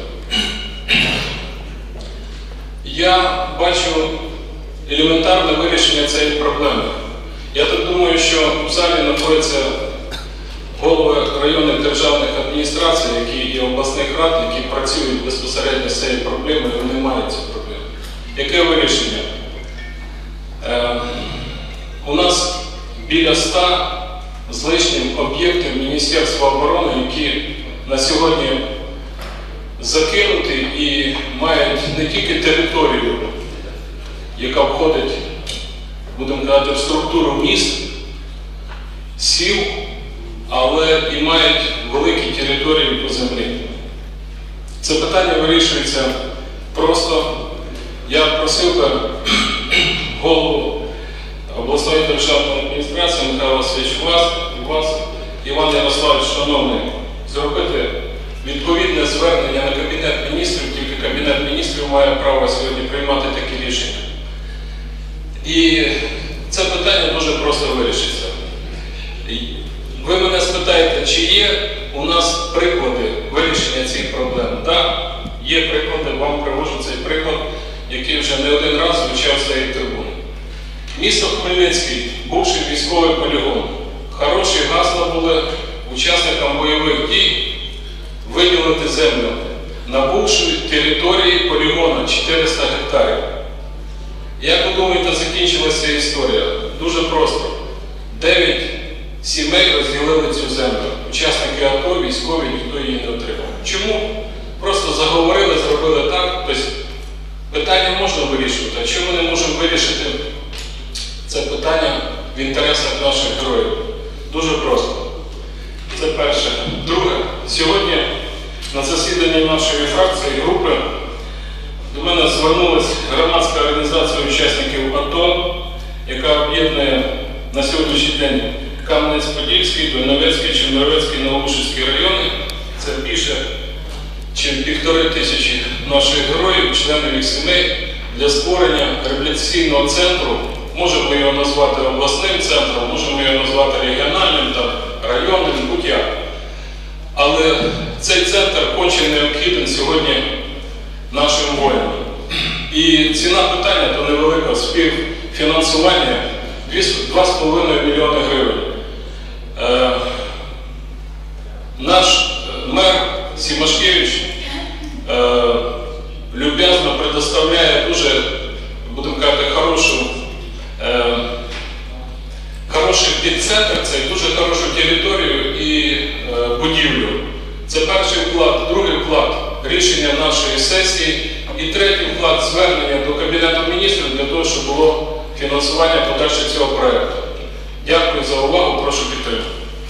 Я бачу елементарне вирішення цієї проблеми. Я так думаю, що в залі знаходяться голови районних державних адміністрацій, які і обласних рад, які працюють безпосередньо з цією проблемою, і вони мають цю проблему. Яке вирішення? У нас біля 100 з лишнім об'єктів Міністерства оборони, які на сьогодні закинуті і мають не тільки територію, яка входить, будемо казати, в структуру міст, сіл, але і мають великі території по землі. Це питання вирішується просто. Я просив би голову обласної державної адміністрації Михайла Васильовича вас, Іван Ярославович, шановний, зробити відповідне звернення на Кабінет міністрів, тільки Кабінет міністрів має право сьогодні приймати такі рішення. І це питання дуже просто вирішиться. Ви мене спитаєте, чи є у нас приклади вирішення цих проблем? Так, є приклади, вам привожу цей приклад, який вже не один раз звучав з цієї трибуни. Місто Хмельницький, бувший військовий полігон. Хороші гасла були учасникам бойових дій виділити землю на бувшій території полігону 400 гектарів. Як ви думаєте, закінчилася історія? Дуже просто. 9 сімей розділили цю землю. Учасники АТО, військові, ніхто її не отримав. Чому? Просто заговорили, зробили так. Тобто питання можна вирішувати. А чому ми не можемо вирішити це питання в інтересах наших героїв? Дуже просто. Це перше. Друге. Сьогодні на засіданні нашої фракції, групи, до мене звернулася громадська організація учасників АТО, яка об'єднує на сьогоднішній день Кам'янець-Подільський, Дойновецький, Чемеровецький, Новоушицький райони. Це більше, ніж 1500 наших героїв, членів їх сімей, для створення реабілітаційного центру. Можемо його назвати обласним центром, можемо його назвати регіональним, районним, будь-як. Але цей центр конче необхідний сьогодні нашим воїнам. І ціна питання то невелика, співфінансування 2,5 мільйони гривень. Наш мер Сімашкевич люб'язно предоставляє дуже, будемо казати, хороший підцентр, це дуже хорошу територію і будівлю. Це перший вклад, другий вклад рішення нашої сесії і третій вклад звернення до Кабінету міністрів для того, щоб було фінансування подальше цього проєкту. Дякую за увагу, прошу підтримати.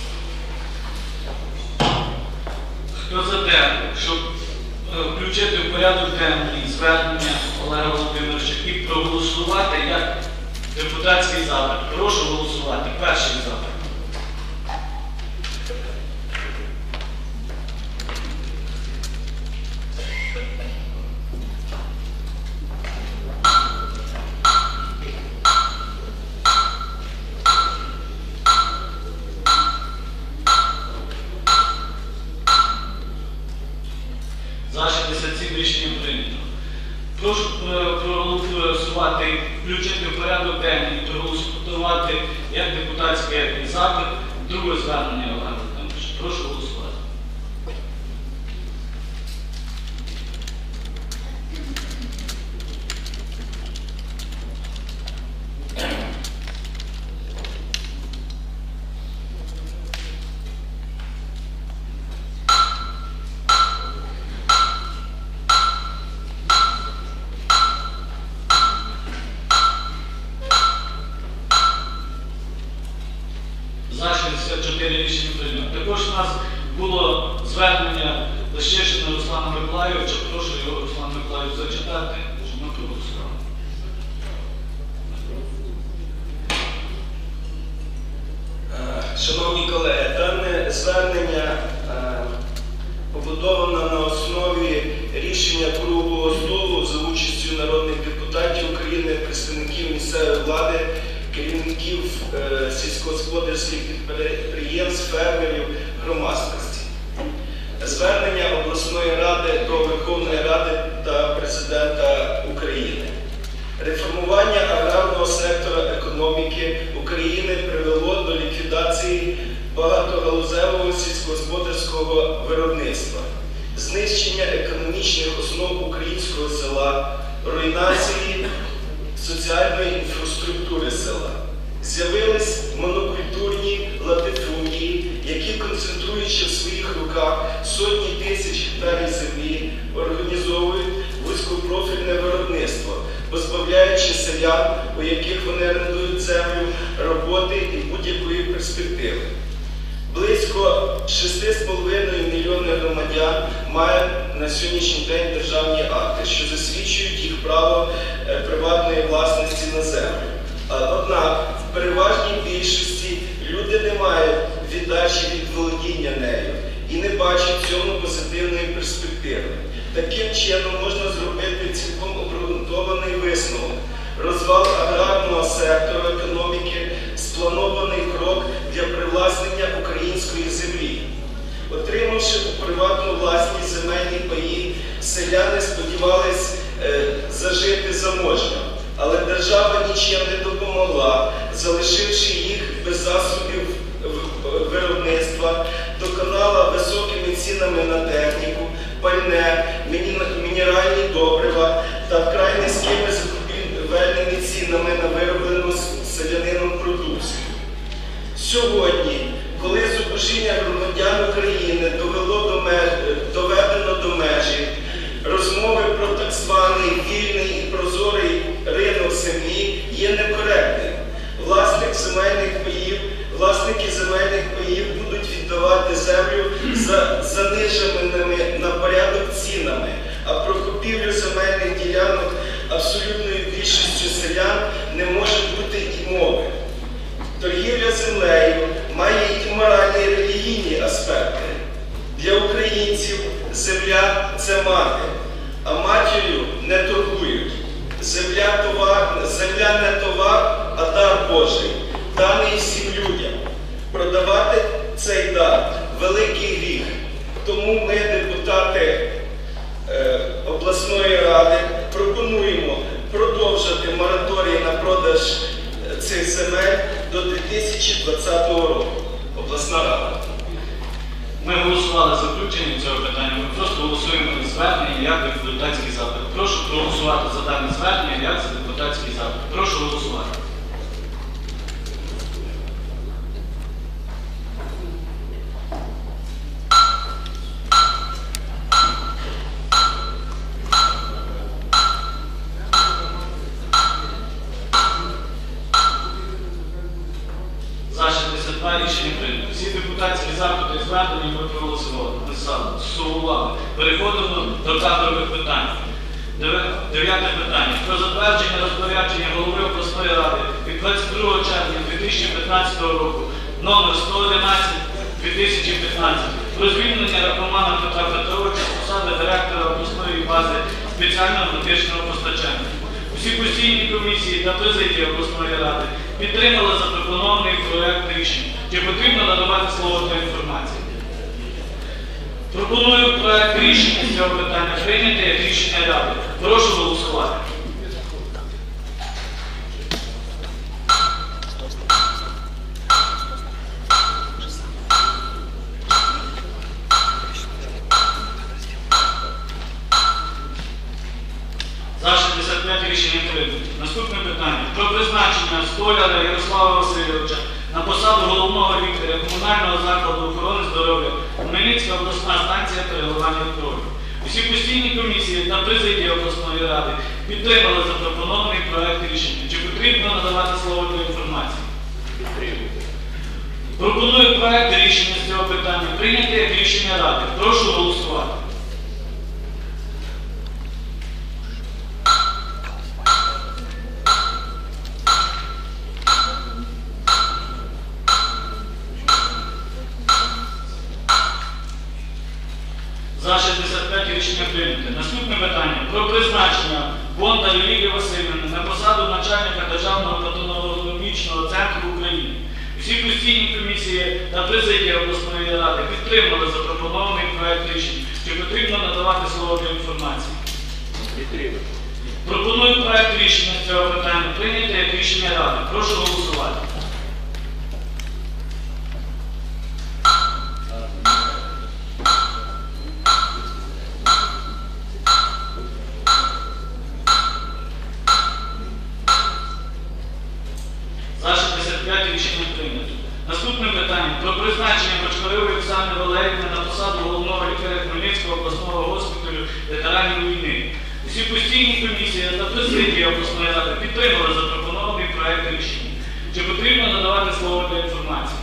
Хто за те, щоб включити в порядок денний звернення Олега Володимировича і проголосувати як депутатський запит? Прошу голосувати. Перший запит. За 67 рішення прийнято. Прошу проголосувати, включити в порядок денний, проголосувати як депутатський запит, друге звернення Олега Володимировича. Прошу голосувати. 4 рішення прийнято. Також у нас було звернення Лещишина Руслана Миколайовича. Прошу його, Руслан Миколайович, зачитати, щоб ми проголосували. Шановні колеги, дане звернення побудовано на основі рішення круглого столу за участю народних депутатів України, представників місцевої влади, керівників сільськогосподарських підприємств, фермерів, громадськості. Звернення обласної ради до Верховної Ради та Президента України. Реформування аграрного сектора економіки України привело до ліквідації багатогалузевого сільськогосподарського виробництва, знищення економічних основ українського села, руйнації соціальної інфраструктури села. З'явились монокультурні латифундії, які, концентруючи в своїх руках сотні тисяч гектарів землі, організовують вузькопрофільне виробництво, позбавляючи селян, у яких вони орендують землю, роботи і будь-якої перспективи. Близько 6,5 мільйонів громадян мають на сьогоднішній день державні акти, що засвідчують їх право приватної власності на землю. Однак в переважній більшості люди не мають віддачі від володіння нею і не бачать в цьому позитивної перспективи. Таким чином можна зробити цілком обґрунтований висновок. Розвал аграрного сектору економіки – спланований крок для привласнення української землі. Отримавши у приватну власність земельні паї, селяни сподівались зажити заможно. Але держава нічим не допомогла, залишивши їх без засобів виробництва, доконала високими цінами на техніку, пальне, мінеральні добрива та вкрай низькими закупівельними цінами на вироблену селянином продукцію. Сьогодні, коли зубожіння громадян України доведено до межі, розмови про так званий вільний і прозорий ринок землі є некоректним. Власники земельних паїв будуть віддавати землю за заниженими на порядок цінами, а про купівлю земельних ділянок абсолютною більшістю селян не може бути і мови. Торгівля землею має і моральні, і релігійні аспекти. Для українців земля – це мати, а матір'ю не торгують. Земля не товар, а дар Божий, даний всім людям. Продавати цей дар – великий гріх. Тому ми, депутати обласної ради, пропонуємо продовжити мораторій на продаж цих земель до 2020 року. Обласна рада. Ми голосували за включення цього питання, ми просто голосуємо звернення як депутатський запит. Прошу проголосувати за дане звернення як за депутатський запит. Прошу голосувати. За 62 рішення прийнято. Всі депутатські запити і звернення ми проголосували. Сували. Переходимо до кадрових питань. 9 питання. Про затвердження розпорядження голови обласної ради від 22 червня 2015 року номер 111/2015 про звільнення Рахмана Петра Петровича з посади директора обласної бази спеціального медичного постачання. Усі постійні комісії та президія обласної ради підтримали запропонований проект рішення. Чи потрібно надавати слово для інформації? Пропоную проект рішення з цього питання прийняти як рішення ради. Прошу голосувати. За 65 рішення прийнято. Наступне питання. Про призначення Столяра Ярослава Васильовича на посаду головного лікаря комунального закладу охорони здоров'я Хмельницька обласна станція переливання крові. Усі постійні комісії та президія обласної ради підтримали запропонований проект рішення. Чи потрібно надавати слово для інформації? Пропоную проект рішення з цього питання прийняти як рішення Ради. Прошу голосувати. За 65 рішення прийнято. Наступне питання про призначення Бондар Лілії Васильівни на посаду начальника Державного патологічного центру України. Всі постійні комісії та президія обласної ради підтримали запропонований проект рішення. Чи потрібно надавати слово для інформації? Підтримую. Пропоную проект рішення з цього питання прийняти як рішення Ради. Прошу голосувати. За 65 рішення прийнято. Наступне питання про призначення Бочкаревої Оксани Валеріївни на посаду головного лікаря Хмельницького обласного госпіталю ветеранів війни. Усі постійні комісії та президія обласної ради підтримали запропонований проект рішення. Чи потрібно надавати слово для інформації?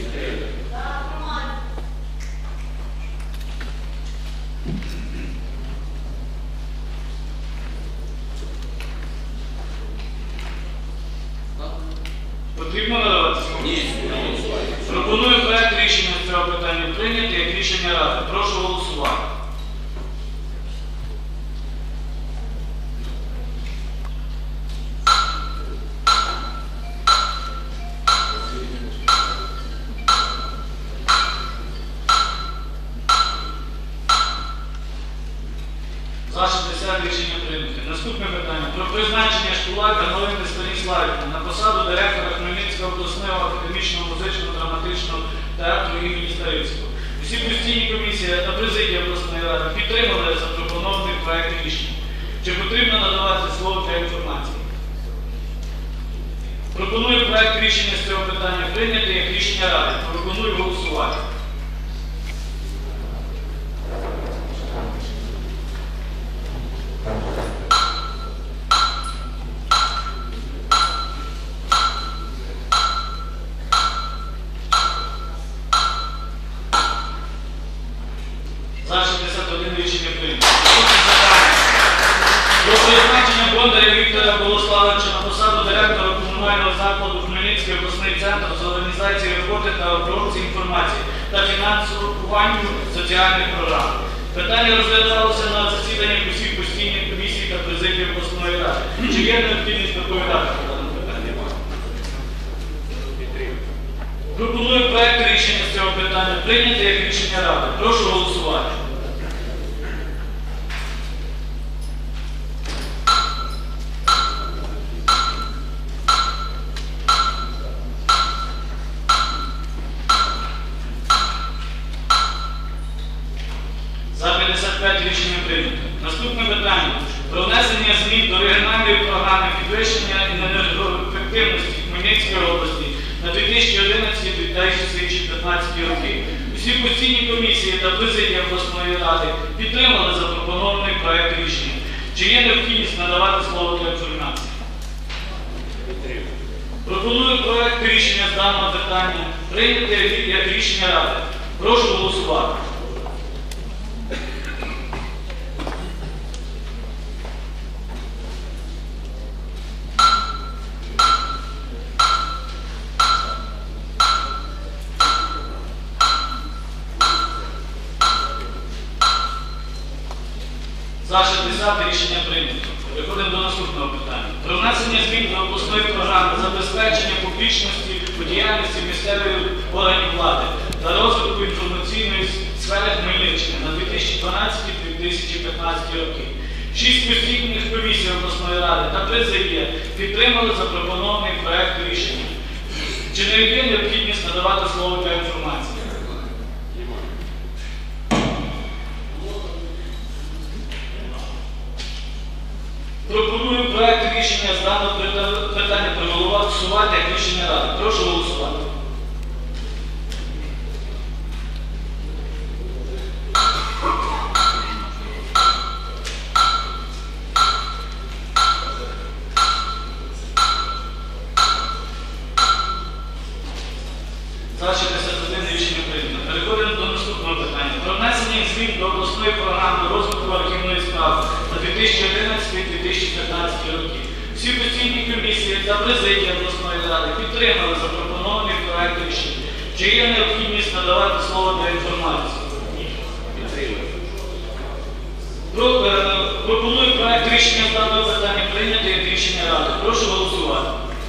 Потрібно надавати слово? Ні. Пропоную проект рішення з цього питання прийняти як рішення Ради. Прошу голосувати. За 60 рішення прийнято. Наступне питання про призначення Шкулака Галини Станіславівни на посаду директора Хмельницького обласного академічного музично-драматичного театру імені Старицького. Усі постійні комісії та президія обласної ради підтримали запропонований проект рішення. Чи потрібно надавати слово для інформації? Пропоную проект рішення з цього питання прийняти як рішення Ради. Пропоную голосувати. За 61 рішення прийнято. Про призначення Бондаря Віктора Болославовича на посаду директора комунального закладу Хмельницький обласний центр з організації роботи та обробки інформації та фінансуванню соціальних програм. Питання розглядалося на засіданнях усіх постійних комісій та президії обласної ради. Чи є необхідність доповідати по даному питанню? Пропоную проект рішення з цього питання прийняти як рішення Ради. Прошу голосувати. За 55 рішення прийнято. Наступне питання про внесення змін до регіональної програми підвищення енергоефективності Хмельницької області на 2011-2015 роки. Усі постійні комісії та президія обласної ради підтримали запропонований проект рішення. Чи є необхідність надавати слово для інформації? Пропоную проект рішення з даного питання прийняти як рішення Ради. Прошу голосувати. За 60 рішення прийнято. Переходимо до наступного питання. Про внесення змін до обласної програми забезпечення публічності у діяльності місцевих органів влади та розвитку інформаційної сфери Хмельниччини на 2012-2015 роки. 6 постійних комісій обласної ради та президія підтримали запропонований проект рішення. Чи не є необхідність надавати слово для інформації? Пропоную проект рішення з даного питання проголосувати як рішення Ради. Прошу голосувати. За Всі постійні комісії та президія обласної ради підтримали запропонований проект рішення. Чи є необхідність надавати слово для інформації? Пропоную проект рішення з даного питання прийняти як рішення ради. Прошу голосувати.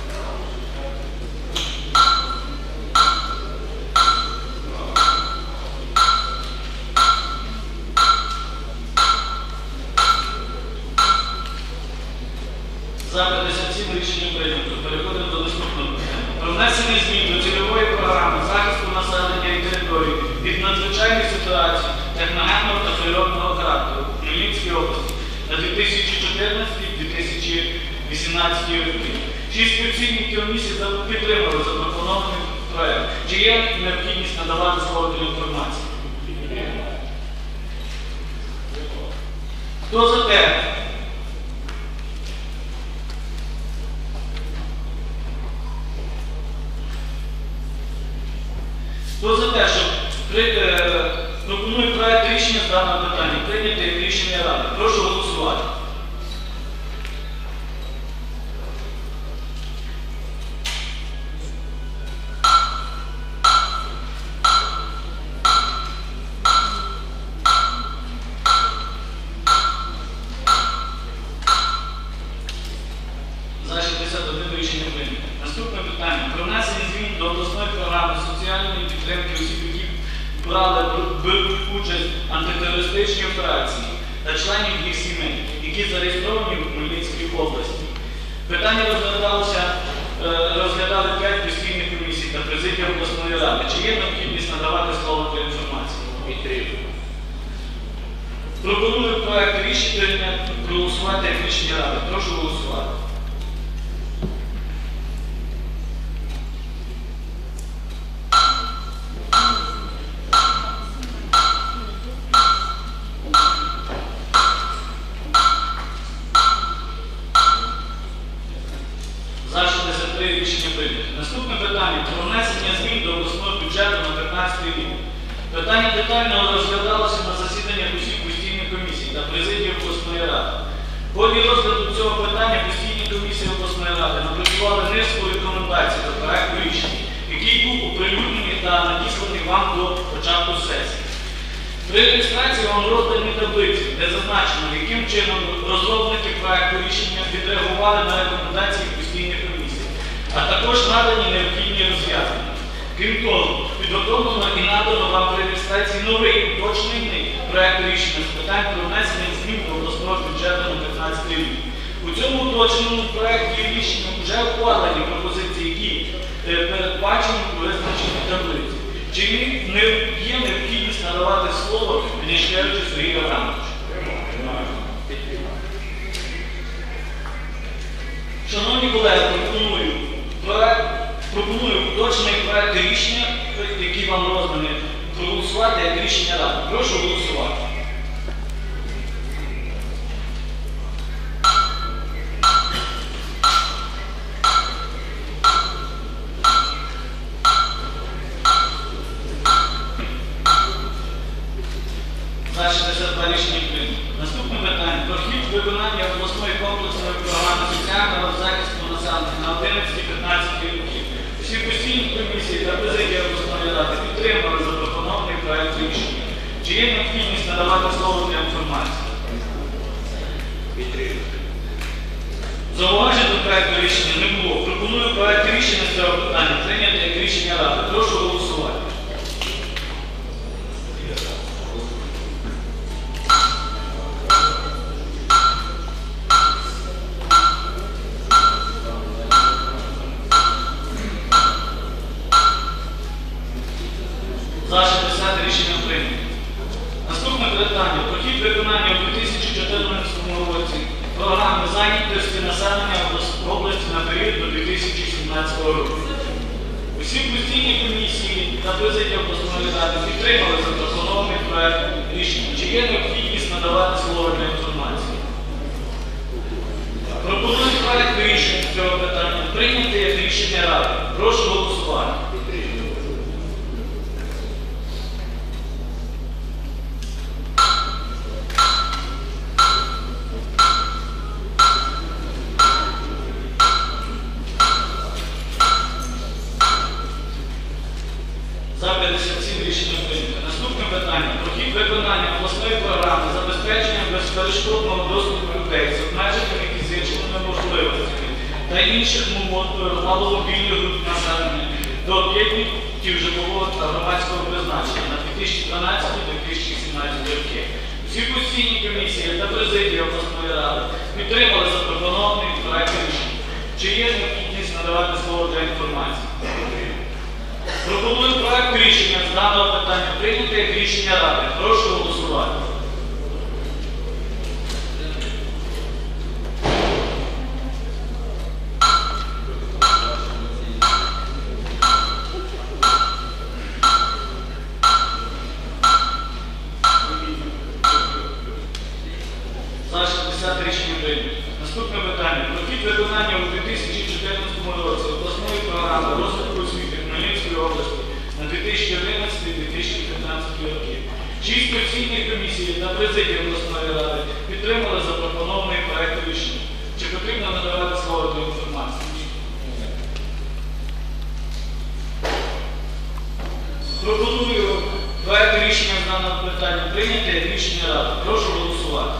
За 57 рішення прийнято. Переходимо до наступного питання. Про внесення змін до цільової програми захисту населення і території від надзвичайних ситуацій техногенного та природного характеру у Хмельницькій області на 2014-2018 роки. 6 постійних комісій підтримали запропонований проект. Чи є необхідність надавати слово для інформації? Хто за те? Хто за те, що пропоную проект рішення з даного питання прийняти як рішення ради? Прошу голосувати. За 61 рішення прийнято. Наступне питання. Про внесення змін до обласної програми соціальної підтримки осіб, які беруть участь в антитерористичній операції та членів їх сімей, які зареєстровані в Хмельницькій області. Питання розглядали 5 постійних комісій та президія обласної ради. Чи є необхідність надавати слово для інформації? Пропоную проект рішення проголосувати як рішення ради. Прошу голосувати. За 63 рішення прийнято. Наступне питання про внесення змін до обласного бюджету на 2015 рік. Питання детально розглядалося на засіданнях усіх постійних комісій та президії обласної ради. В ході розгляду цього питання постійні комісії обласної ради напрацювали низку рекомендацій до проекту рішення, який був оприлюднений та надісланий вам до початку сесії. При реєстрації вам роздані таблиці, де зазначено, яким чином розробники проекту рішення відреагували на рекомендації постійних комісій, а також надані необхідні роз'яснення. Крім того, підготовлено і надано вам при реєстрації новий уточнений проект рішення з питань про внесення змін до обласного бюджету на 2015 рік. У цьому уточненому проекті рішення вже ухвалені пропозиції, які передбачені у визначеній таблиці. Чи є необхідність надавати слово Книжкевичу Сергію Аврамовичу? Шановні колеги, пропоную уточнений проект рішення, який вам розданий, проголосувати як рішення ради. Прошу голосувати. За 62 рішення прийнято. Наступне питання. Про хід виконання обласної комплексної програми соціального захисту населення на 11-15 років. Всі постійні комісії та президія обласної ради підтримали запропонований проект рішення. Чи є необхідність надавати слово для інформації? Зауважень до проекту рішення не було. Пропоную проект рішення з цього питання прийняти як рішення ради. Прошу голосувати. За 60 рішення прийнято. Наступне питання. Про хід виконання у 2014 році програми зайнятості населення області на період до 2017 року. Усі постійні комісії та президія обласної ради підтримали запропонований проект рішення. Чи є необхідність надавати слово для інформації? Пропоную проект рішення з цього питання прийняти як рішення ради. Прошу голосувати. безперешкодного доступу людей з обмеженими фізичними можливостями та інших маломобільних груп населення до об'єктів житлового та громадського призначення на 2012-2017 роки. Всі постійні комісії та президія обласної ради підтримали запропонований проект рішення. Чи є необхідність надавати слово для інформації? Пропоную проект рішення з даного питання прийняти як рішення ради. Прошу голосувати. За 60 рішення прийнято. Наступне питання. Про хід виконання у 2014 році обласної програми розвитку освіти Хмельницької області на 2011-2015 роки. 6 постійних комісій та президія обласної ради підтримали запропонований проект рішення. Чи потрібно надавати слово для інформації? Пропоную проект рішення з даного питання прийняти як рішення ради. Прошу голосувати.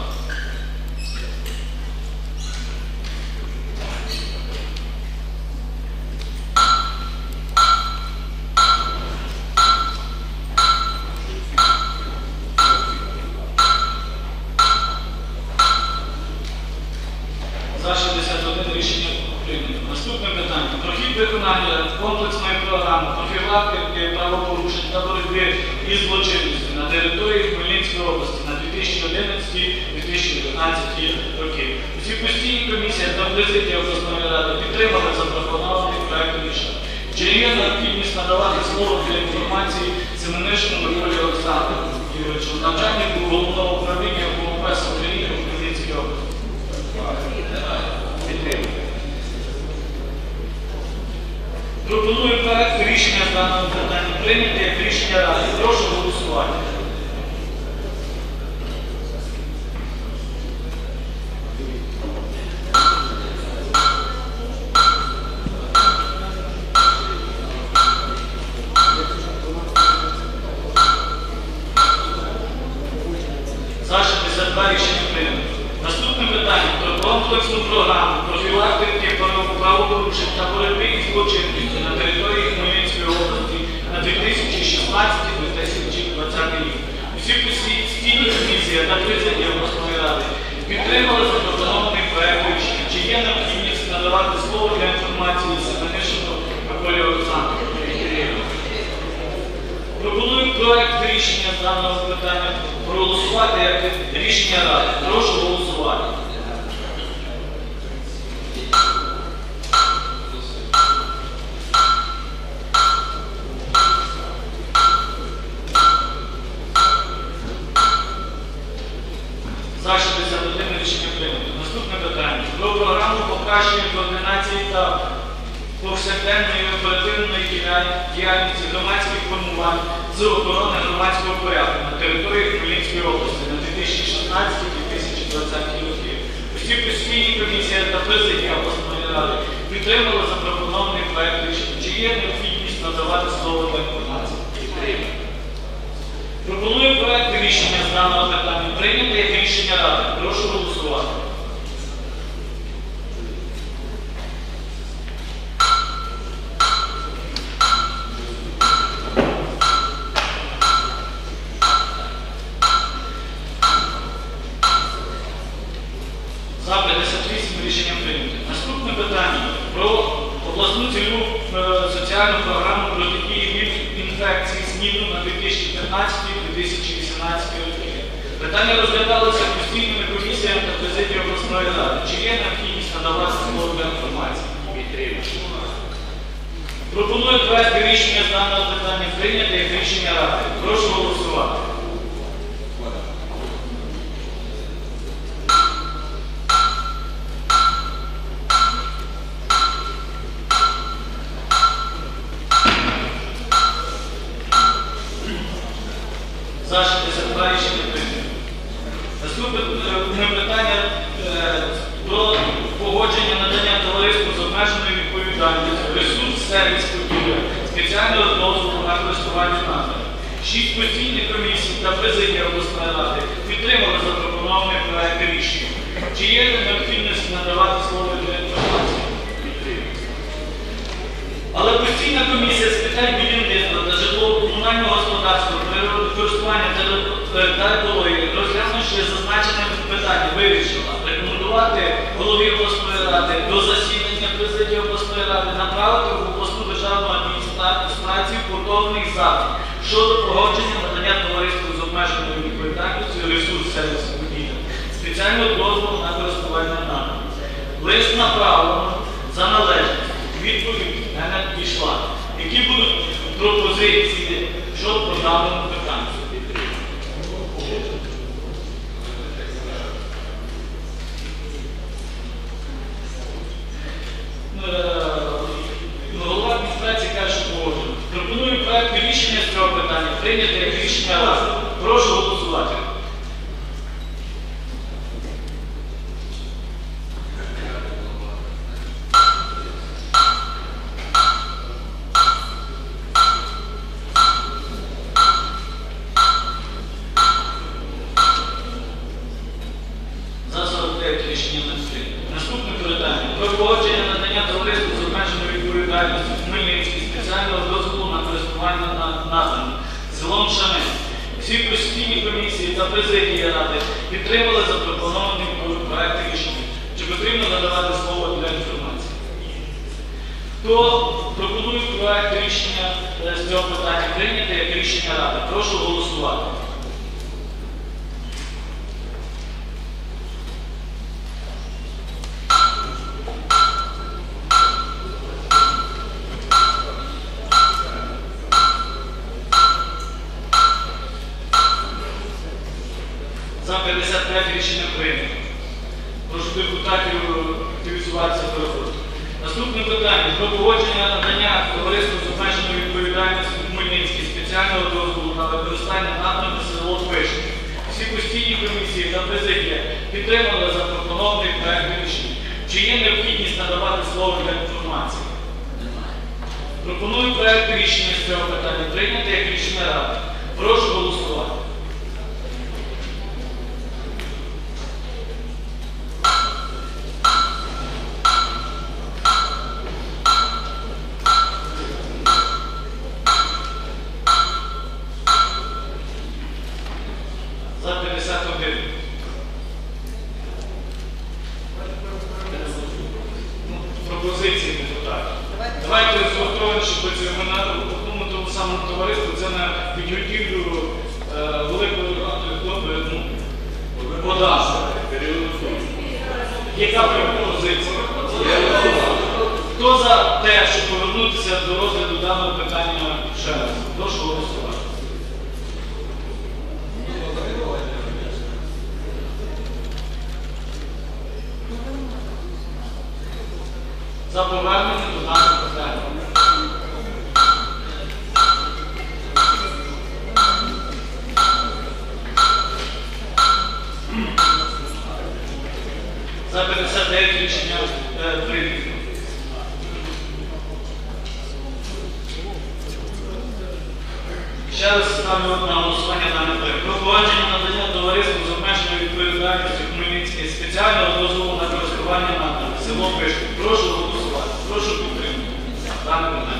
За 61 рішення прийнято. Наступне питання. Про хід виконання комплексної програми профілактики правопорушень та боротьби із злочинністю на території Хмельницької області на 2011-2015 роки. Усі постійні комісії та президія обласної ради підтримали запропонований проект рішення. Чи є необхідність надавати слово для інформації Семенишину Миколі Олександру Юрійовичу, начальнику Головного управління ГУНП України у Хмельницькій області? Пропоную проект рішення з даного питання прийняти як рішення ради. Прошу голосувати. За 62 рішення прийнято. Наступне питання про комплексну програму профілактики правопорушень та боротьби із злочинністю на території Хмельницької області на 2016-2020 рік. Усі постійні комісії та президія обласної ради підтримали запропонований проект рішення. Чи є необхідність надавати слово для інформації Семенишину Миколі Олександру? Пропоную проект рішення з даного питання проголосувати як рішення ради. Прошу голосувати. За 61 рішення прийнято. Наступне питання. Про програму покращення координації та повсякденної оперативної діяльності громадських формувань з охорони громадського порядку на території Хмельницької області на 2016-2020 роки. Усі постійні комісії та президія обласної ради підтримали запропонований проект рішення. Чи є необхідність надавати слово для інформації? Пропоную проект рішення з даного питання прийняти як рішення ради. Прошу голосувати. За 58 рішення прийнято. Наступне питання про обласну цільову соціальну програму протидії інфекції СНІДу на 2015-2018 роки. Питання розглядалося постійними комісіями та президією обласної ради. Чи є необхідність надавати слово для інформації? Пропоную проект рішення з даного питання прийняти як рішення ради. Прошу голосувати. За 62 рішення прийнято. Наступне питання про погодження надання товариству з обмеженою відповідальністю ресурс сервіс культури спеціального дозволу на користування надрами. 6 постійних комісій та президія обласної ради підтримали запропонований запропонований проект рішення. Чи є необхідність надавати слово для інформації? Але постійна комісія з питань будівництва та житлово-комунального господарства, природокористування та екології, розглянувши зазначене питання, вирішила рекомендувати голові обласної ради до засідання президії обласної ради направити в обласну державну адміністрацію повторний запит щодо погодження надання товариству з обмеженою відповідальністю ресурс сервіс будівель спеціального дозволу на користування надрами. Лист направлено за належність. Відповідь не надійшла. Які будуть пропозиції щодо даного питання? Голова адміністрації каже, що погоджено. Пропоную проект рішення з цього питання прийняти як рішення ради. Прошу голосувати. Наступне питання. Про погодження надання товариству з обмеженою відповідальністю Хмельницький спеціального дозволу на користування надрами селом Шани. Всі постійні комісії та президія ради підтримали запропонований проект рішення. Чи потрібно надавати слово для інформації? Хто пропонує проект рішення з цього питання прийняти як рішення ради? Прошу голосувати. За 55 рішення прийнято. Прошу депутатів активізуватися в роботі. Наступне питання. Про погодження надання товариству з обмеженою відповідальністю Хмельницький спеціального дозволу на використання надрами село Вишні. Всі постійні комісії та президія підтримали запропонований проект рішення. Чи є необхідність надавати слово для інформації? Немає. Пропоную проект рішення з цього питання прийняти як рішення ради. Прошу голосувати. За 51. Пропозиції депутатів. Давайте зготовимо, щоб ми на одному тому самому товариству, це на підготівлю великої податку. Яка пропозиція? Хто за те, щоб повернутися до розгляду даного питання ще раз? Прошу голосувати. За повернення до даного питання. За 59 рішення прийнято. Ще раз ставлю на голосування даний проект. Про погодження надання товариству з обмеженою відповідальністю Хмельницький спеціального дозволу на користування надрами село Вишні. Прошу голосувати. Прошу підтримати дане питання.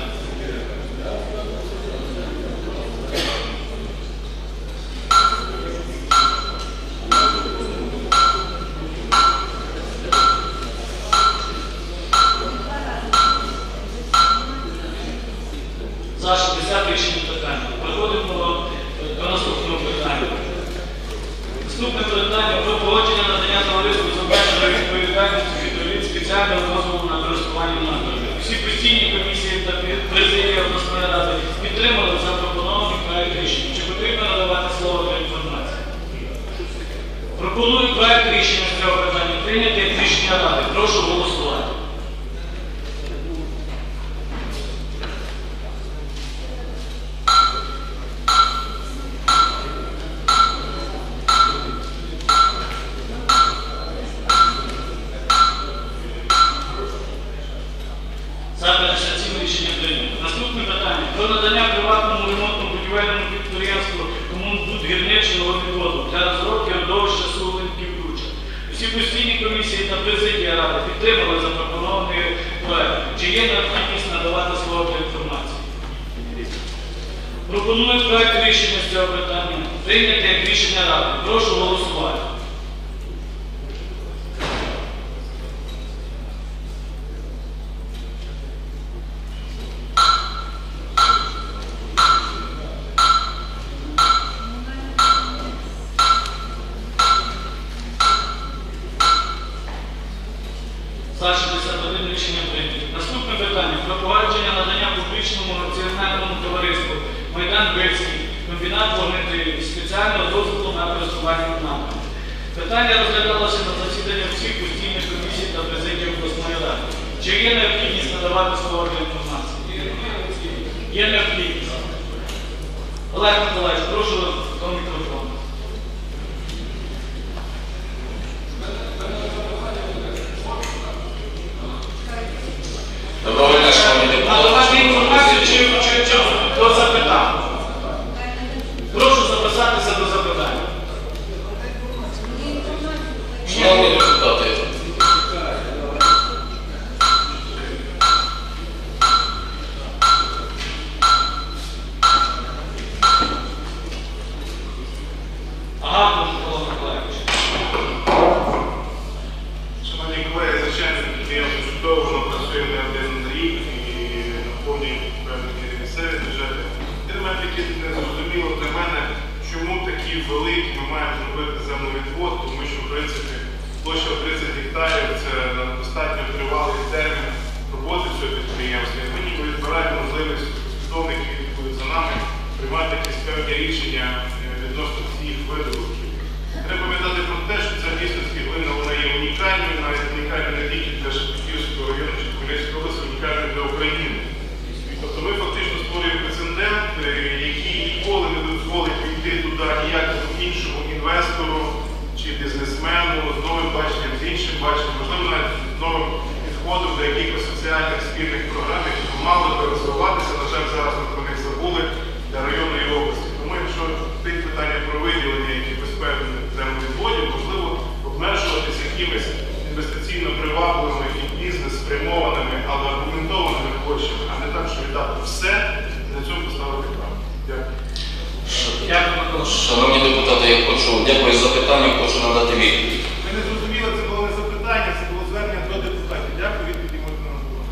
За 60 рішення питання. Переходимо до наступного питання. Наступне питання про погодження надання товариству з обмеженою відповідальністю від спеціального дозволу на користування надрами. Всі постійні комісії та президія обласної ради підтримали запропонований проект рішення. Чи потрібно надавати слово для інформації? Пропоную проект рішення з цього питання прийняти як рішення ради. Прошу голосувати. За 57 рішення прийнято. Наступне питання. Про надання приватному ремонтно-будівельному підприємству Комунбудгірничного відводу для розробки родовища Сулинки постійні комісії та президія Ради підтримали запропонований проект. Чи є необхідність надавати слово для інформації? Пропоную проект рішення з цього питання прийняти як рішення Ради. Прошу голосувати. За 61 рішення прийнято. Наступне питання. Про погодження надання публічному акціонерному товариству «Майдан Бильський», комбінат вогнетривів, спеціального дозволу на користування надрами. Питання розглядалося на засіданнях всіх постійних комісій та президії обласної ради. Чи є необхідність надавати слово для інформації? Є необхідність. Олег Миколаївич, прошу до мікрофону. Доброго дня, шановні депутати. Надавати інформацію чи до запитань? Прошу записатися до запитання. Шановні депутати, Ага, Микола Миколаївич. Шановні колеги, звичайно, підприємство чудово, воно працює не один рік і наповнює певні мірі місцеві бюджети. Для мене таки не зрозуміло для мене, чому такі великі ми маємо зробити землевідвод, тому що, в принципі, площа 30 гектарів – це достатньо тривалий термін роботи цього підприємства. І ми ніби відбираємо можливість послідовників, які будуть за нами, приймати якісь певні рішення відносно всіх видобутків. Треба пам'ятати про те, що ця дійсність глина, вона є унікальною, навіть унікальною не тільки для Шепетівського району чи Хмельницької області, унікальною для України. Тобто ми фактично створюємо прецедент, який ніколи не дозволить війти туди ніякому іншому інвестору чи бізнесмену з новим баченням, з іншим баченням, можливо, навіть з новим підходом до якихось соціальних спільних програм, які мали би розвиватися, на жаль, зараз ми про них забули, для районної області. Тому якщо тих питання про виділення якихось певних землевідводів, можливо, обмежуватися якимись інвестиційно привабливими і бізнес-спрямованими, але аргументованими площами, а не так, що віддати все і на цьому поставити крапку. Дякую. шановні депутати, я хочу, дякую за запитання, хочу надати відповідь. Ми не зрозуміли, це було не запитання, це було звернення до депутатів. Дякую, відповіді можна нам було.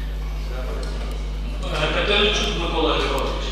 Катеринчук Микола Григорович.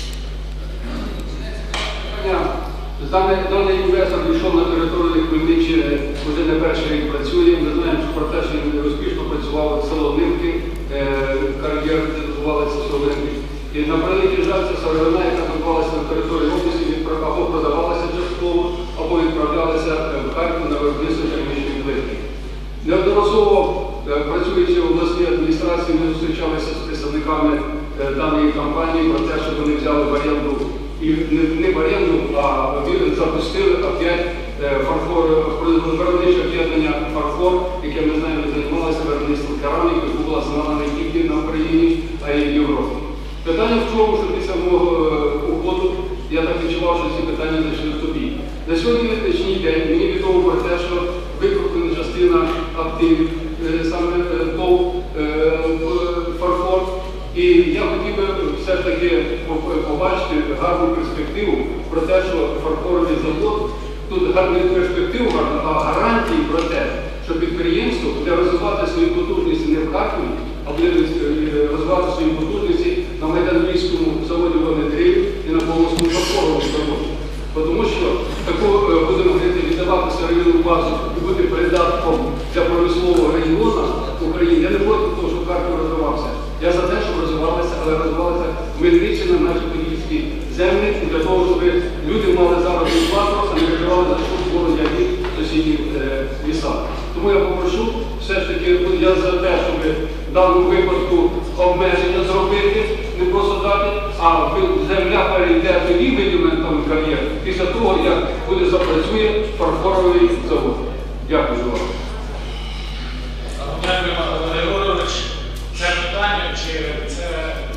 Даний інвестор дійшов на територію Хмельниччини, вже не перший рік працює. Ми знаємо, що про те, що він успішно працював в село Нимки, кар'єр, де називалося село Нимки. І на превеликий жаль, ця сировина, яка будувалася на території області, або продавалася частково, або відправлялася в Харків на виробництво керамічних плитки. Неодноразово, працюючи в обласній адміністрації, ми зустрічалися з представниками даної компанії про те, що вони взяли в оренду, і не в оренду, а запустили опять виробниче об'єднання «Фарфор», яке ми знаємо, займалося виробництвом кераміки, яка була знана не тільки на Україні, а й в Європі. Питання в чому, що після мого уходу я так відчував, що ці питання зайшли в тобі. На сьогоднішній день мені відомо про те, що викуплена частина активів, саме ТОВ «Фарфор». І я хотів би все ж таки побачити гарну перспективу про те, що фарфоровий завод, тут гарна перспектива, а гарантії про те, що підприємство буде розвивати свої потужності не в Харкові, а буде розвивати свої потужності на Майдан-Більському заводі «Вогнетривів» і на Полоському фарфоровому заводі. Тому що таку, будемо говорити, віддавати сировинну базу і бути придатком для промислового регіону України. Я не проти того, щоб Харків розвивався. Я за те, щоб розвивалися, але розвивалися Хмельниччина, наші подільські землі, для того, щоб люди мали заробітну плату, а не виживали за що створення від сусідніх лісах. Тому я попрошу, все ж таки, я за те, щоб в даному випадку обмеження зробити, не просто дати, а земля перейде тоді виділення там кар'єр, після того, як буде запрацює фарфоровий завод. Дякую за увагу. Дякую, Григорович. Це питання чи це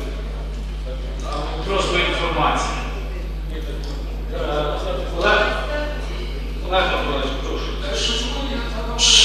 просто інформація? Олег Миколаївич, прошу.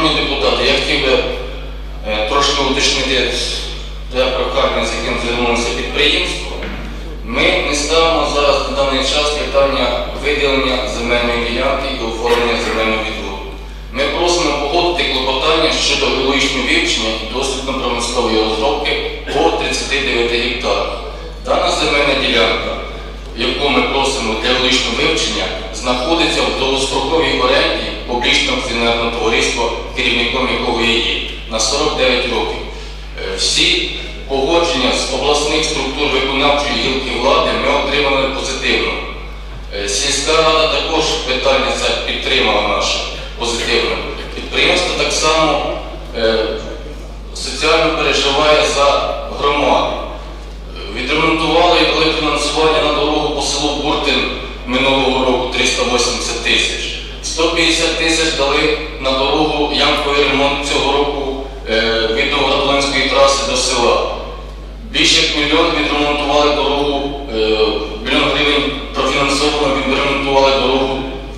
Шановні депутати, я хотів би трошки уточнити для прохання, з яким звернулося підприємство. Ми не ставимо зараз на даний час питання виділення земельної ділянки і оформлення земельного відводу. Ми просимо погодити клопотання щодо геологічного вивчення і дослідно-промислової розробки по 39 гектарах. Дана земельна ділянка, яку ми просимо для геологічного вивчення, знаходиться в довгостроковій оренді публічного акціонерного товариства, керівником якого я є, на 49 років. Всі погодження з обласних структур виконавчої гілки влади ми отримали позитивно. Сільська рада також питання це підтримала наше позитивно. Підприємство так само соціально переживає за громаду. Відремонтували і дали фінансування на дорогу по селу Буртин минулого року 380 тисяч. 150 тисяч дали на дорогу ямковий ремонт цього року від Новоград-Волинської траси до села. Більше як мільйон відремонтували дорогу, мільйон гривень профінансовано відремонтували дорогу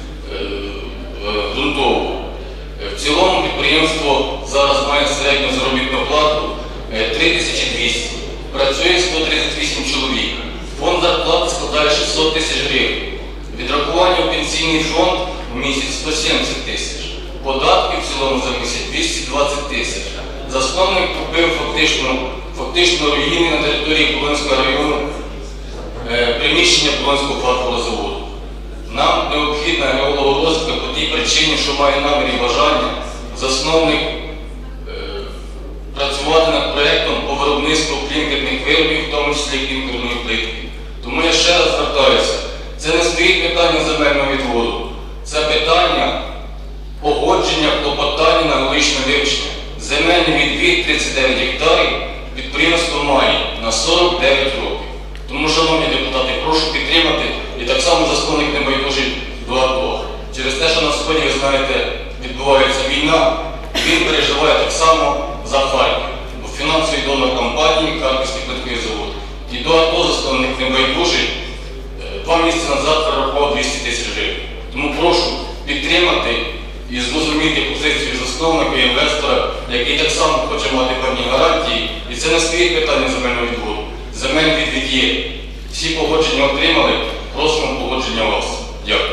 ґрунтову. В цілому підприємство зараз має середню заробітну плату 3200. Працює 138 чоловік. Фонд зарплати складає 600 тисяч гривень. Відрахування в пенсійний фонд в місяць 170 тисяч. Податки в цілому за місяць 220 тисяч. Засновник купив фактично руїни на території Полонського району приміщення Полонського фарфорового заводу. Нам необхідна геологорозвідка по тій причині, що має намір і бажання засновник працювати над проєктом по виробництву клінкерних виробів, в тому числі клінкерної плитки. Тому я ще раз звертаюся. Це не стоїть питання земельного відводу. Це питання погодження клопотання на геологічне вивчення. Земельний відвід 39 гектарів підприємство має на 49 років. Тому, шановні депутати, прошу підтримати. І так само засновник не байдужий до АТО. Через те, що на сході, ви знаєте, відбувається війна, він переживає так само за Харків. Бо фінансовий донор компанії Харківський плитковий завод. І до АТО засновник не байдужий 2 місяці назад перерахував 200 тисяч гривень. Тому прошу підтримати і зрозуміти позицію засновника і інвестора, який так само хоче мати певні гарантії. І це не стоїть питання земельного відводу. Земельний відвід є. Всі погодження отримали, просимо погодження вас. Дякую.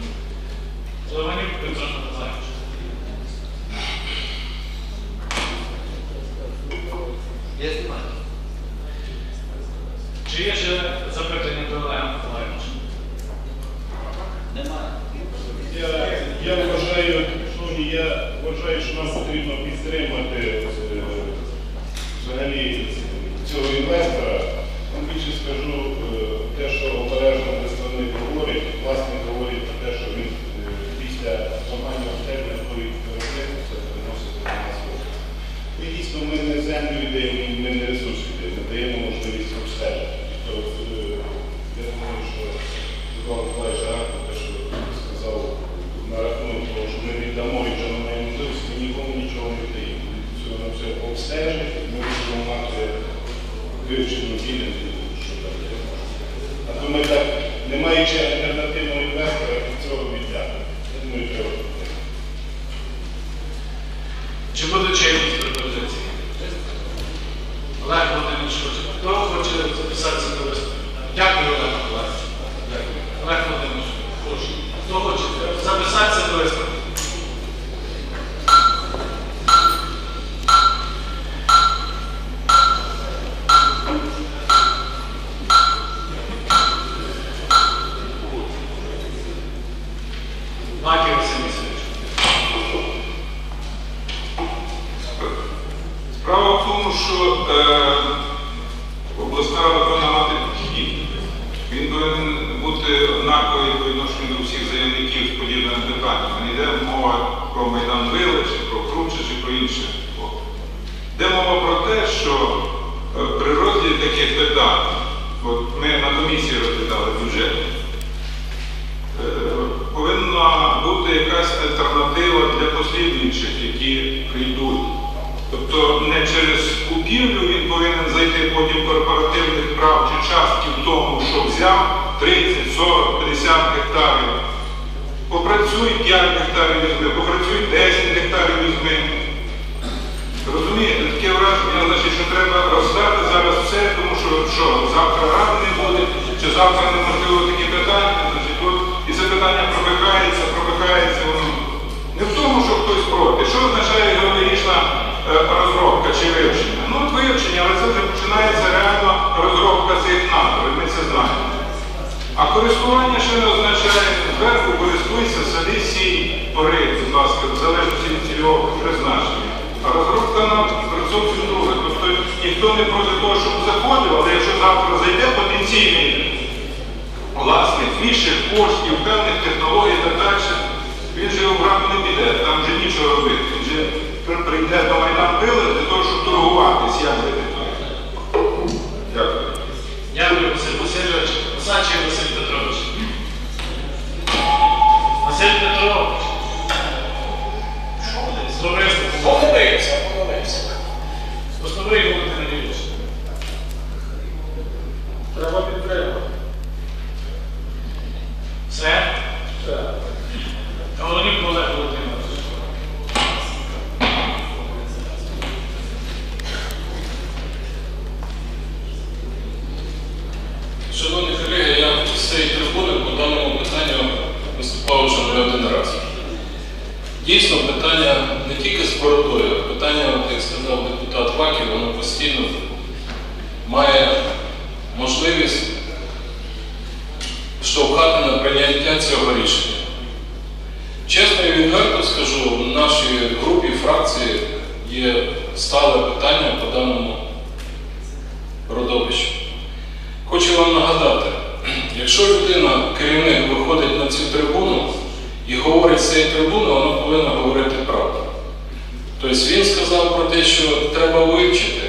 Чи є ще запитання до Олега Миколаївича? Немає. Я вважаю, що нам потрібно підтримати взагалі цього інвестора. Вам більше скажу те, що обережно представник говорить, власник говорить про те, що він після зламання обстеження той виробництво це переносить на нас. І дійсно ми не землю йдемо, ми не ресурси йдемо, ми даємо можливість обстежити. Я думаю, що Микола Миколаївич гарно те, що сказав на рахунок того, що ми віддамо і вже не маємо можливості, ми нікому нічого не даємо. Нам все обстежить, ми будемо мати вивчену ділянку, що там є. А то ми так, не маючи альтернативного інвестора, від цього віддяти. Я думаю, треба. Чи будуть ще якісь пропозиції? Олег Володимирович, хто хоче записатися до виступу? Дякую, Олег Миколаївич. Дякую. Олег Володимирович, прошу. Хто хоче записатися до виступу? Маків Василь. Справа в тому, що обласна рада повинна мати підхід. Він повинен бути однаковий по відношенню до всіх заявників з подібними питаннями. Не йде мова про Майдан Вили, чи про Круче, чи про інше. Йде мова про те, що при розгляді таких питань, от ми на комісії розглядали бюджет, повинна бути якась альтернатива для послідуючих, які прийдуть. Тобто не через купівлю він повинен зайти потім корпоративних прав чи частки в тому, що взяв 30, 40, 50 гектарів. Попрацюй 5 гектарів візьми, попрацюй 10 гектарів візьми. значить, що треба роздати зараз все, тому що завтра ради не буде, чи завтра неможливо такі питання, значить, от, і це питання пропихається, воно не в тому, що хтось проти. Що означає геологічна розробка чи вивчення? Ну, от вивчення, але це вже починається реально розробка цих надр, ми це знаємо. А користування ще не означає, зверху користуйся, сади, сій, пори, будь ласка, в залежності від цільового призначення. А розробка нам зовсім друге. Тобто ніхто не проти того, щоб заходив, але якщо завтра зайде потенційний власник більших коштів, певних технологій і так далі, він же в раду не піде, там вже нічого робити. Він же прийде до Майдан Пили для того, щоб торгуватись, як зайде туди. Дякую. Дякую, Василь Васильович. Осадчий Василь Петрович. Василь Петрович. Помилився. Постовий Володимир Юрійович. Треба підтримати. Все? Все. Головнюк Олег Володимирович. Шановні колеги, я з цієї трибуни по даному питанню виступав вже не один раз. Дійсно, питання не тільки з боротою, питання, як сказав депутат Ваків, воно постійно має можливість штовхати на прийняття цього рішення. Чесно і відверто скажу, в нашій групі, фракції є стале питання по даному родовищу. Хочу вам нагадати, якщо людина, керівник, виходить на цю трибуну і говорить з цієї трибуни, вона повинна говорити правду. Тобто він сказав про те, що треба вивчити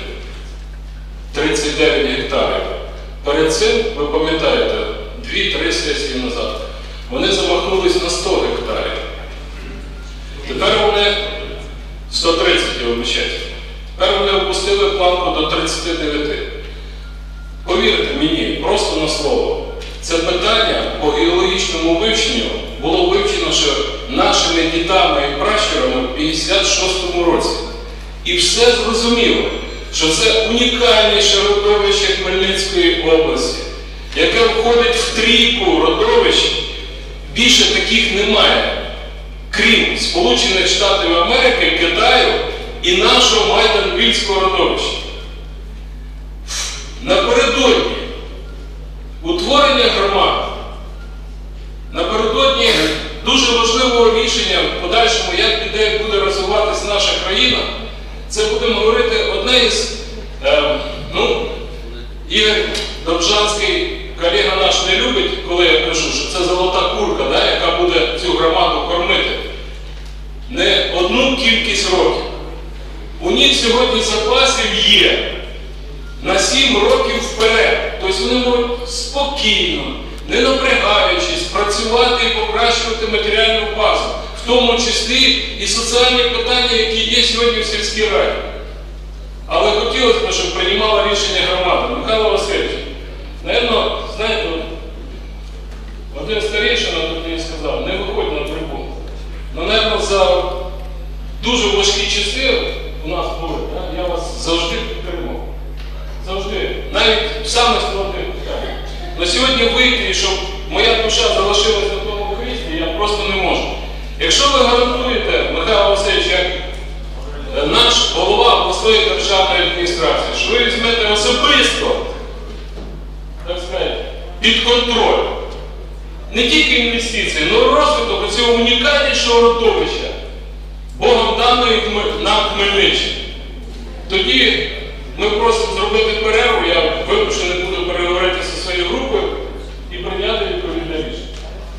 39 гектарів. Перед цим, ви пам'ятаєте, 2-3 сесії назад, вони замахнулись на 100 гектарів. Тепер вони 130, я вибачаюсь. Тепер вони опустили планку до 39. Повірте мені, просто на слово, це питання по геологічному вивченню було вивчено ще нашими дідами і пращурами в 56-му році. І все зрозуміло, що це унікальніше родовище Хмельницької області, яке входить в трійку родовищ, більше таких немає, крім Сполучених Штатів Америки, Китаю і нашого Майдан-Вільського родовища. Напередодні утворення громад, напередодні дуже важливого рішення в подальшому, як піде, буде розвиватися наша країна, це будемо говорити одне із, Ігор Добжанський, колега наш, не любить, коли я кажу, що це золота курка, да, яка буде цю громаду кормити. Не одну кількість років. У них сьогодні запасів є на 7 років вперед. Тобто вони можуть спокійно, не напрягаючись, працювати і покращувати матеріальну базу, в тому числі і соціальні питання, які є сьогодні в сільській раді. Але хотілося б, щоб приймала рішення громада. Михайло Васильович, напевно, знаєте, один старейшина тут мені сказав, не виходь на трибуну. Ну, напевно, за дуже важкі часи у нас були, я вас завжди підтримав. Завжди. Навіть саме складних питань. На сьогодні вийти, щоб моя душа залишилась на тому кріслі, я просто не можу. Якщо ви гарантуєте, Михайло Васильович, як наш голова обласної державної адміністрації, що ви візьмете особисто, так сказати, під контроль не тільки інвестиції, але й розвиток цього унікальнішого родовища, Богом даної нам Хмельниччини. Тоді ми просимо зробити перерву, я вимушений буду переговорити зі своєю групою і прийняти відповідне рішення.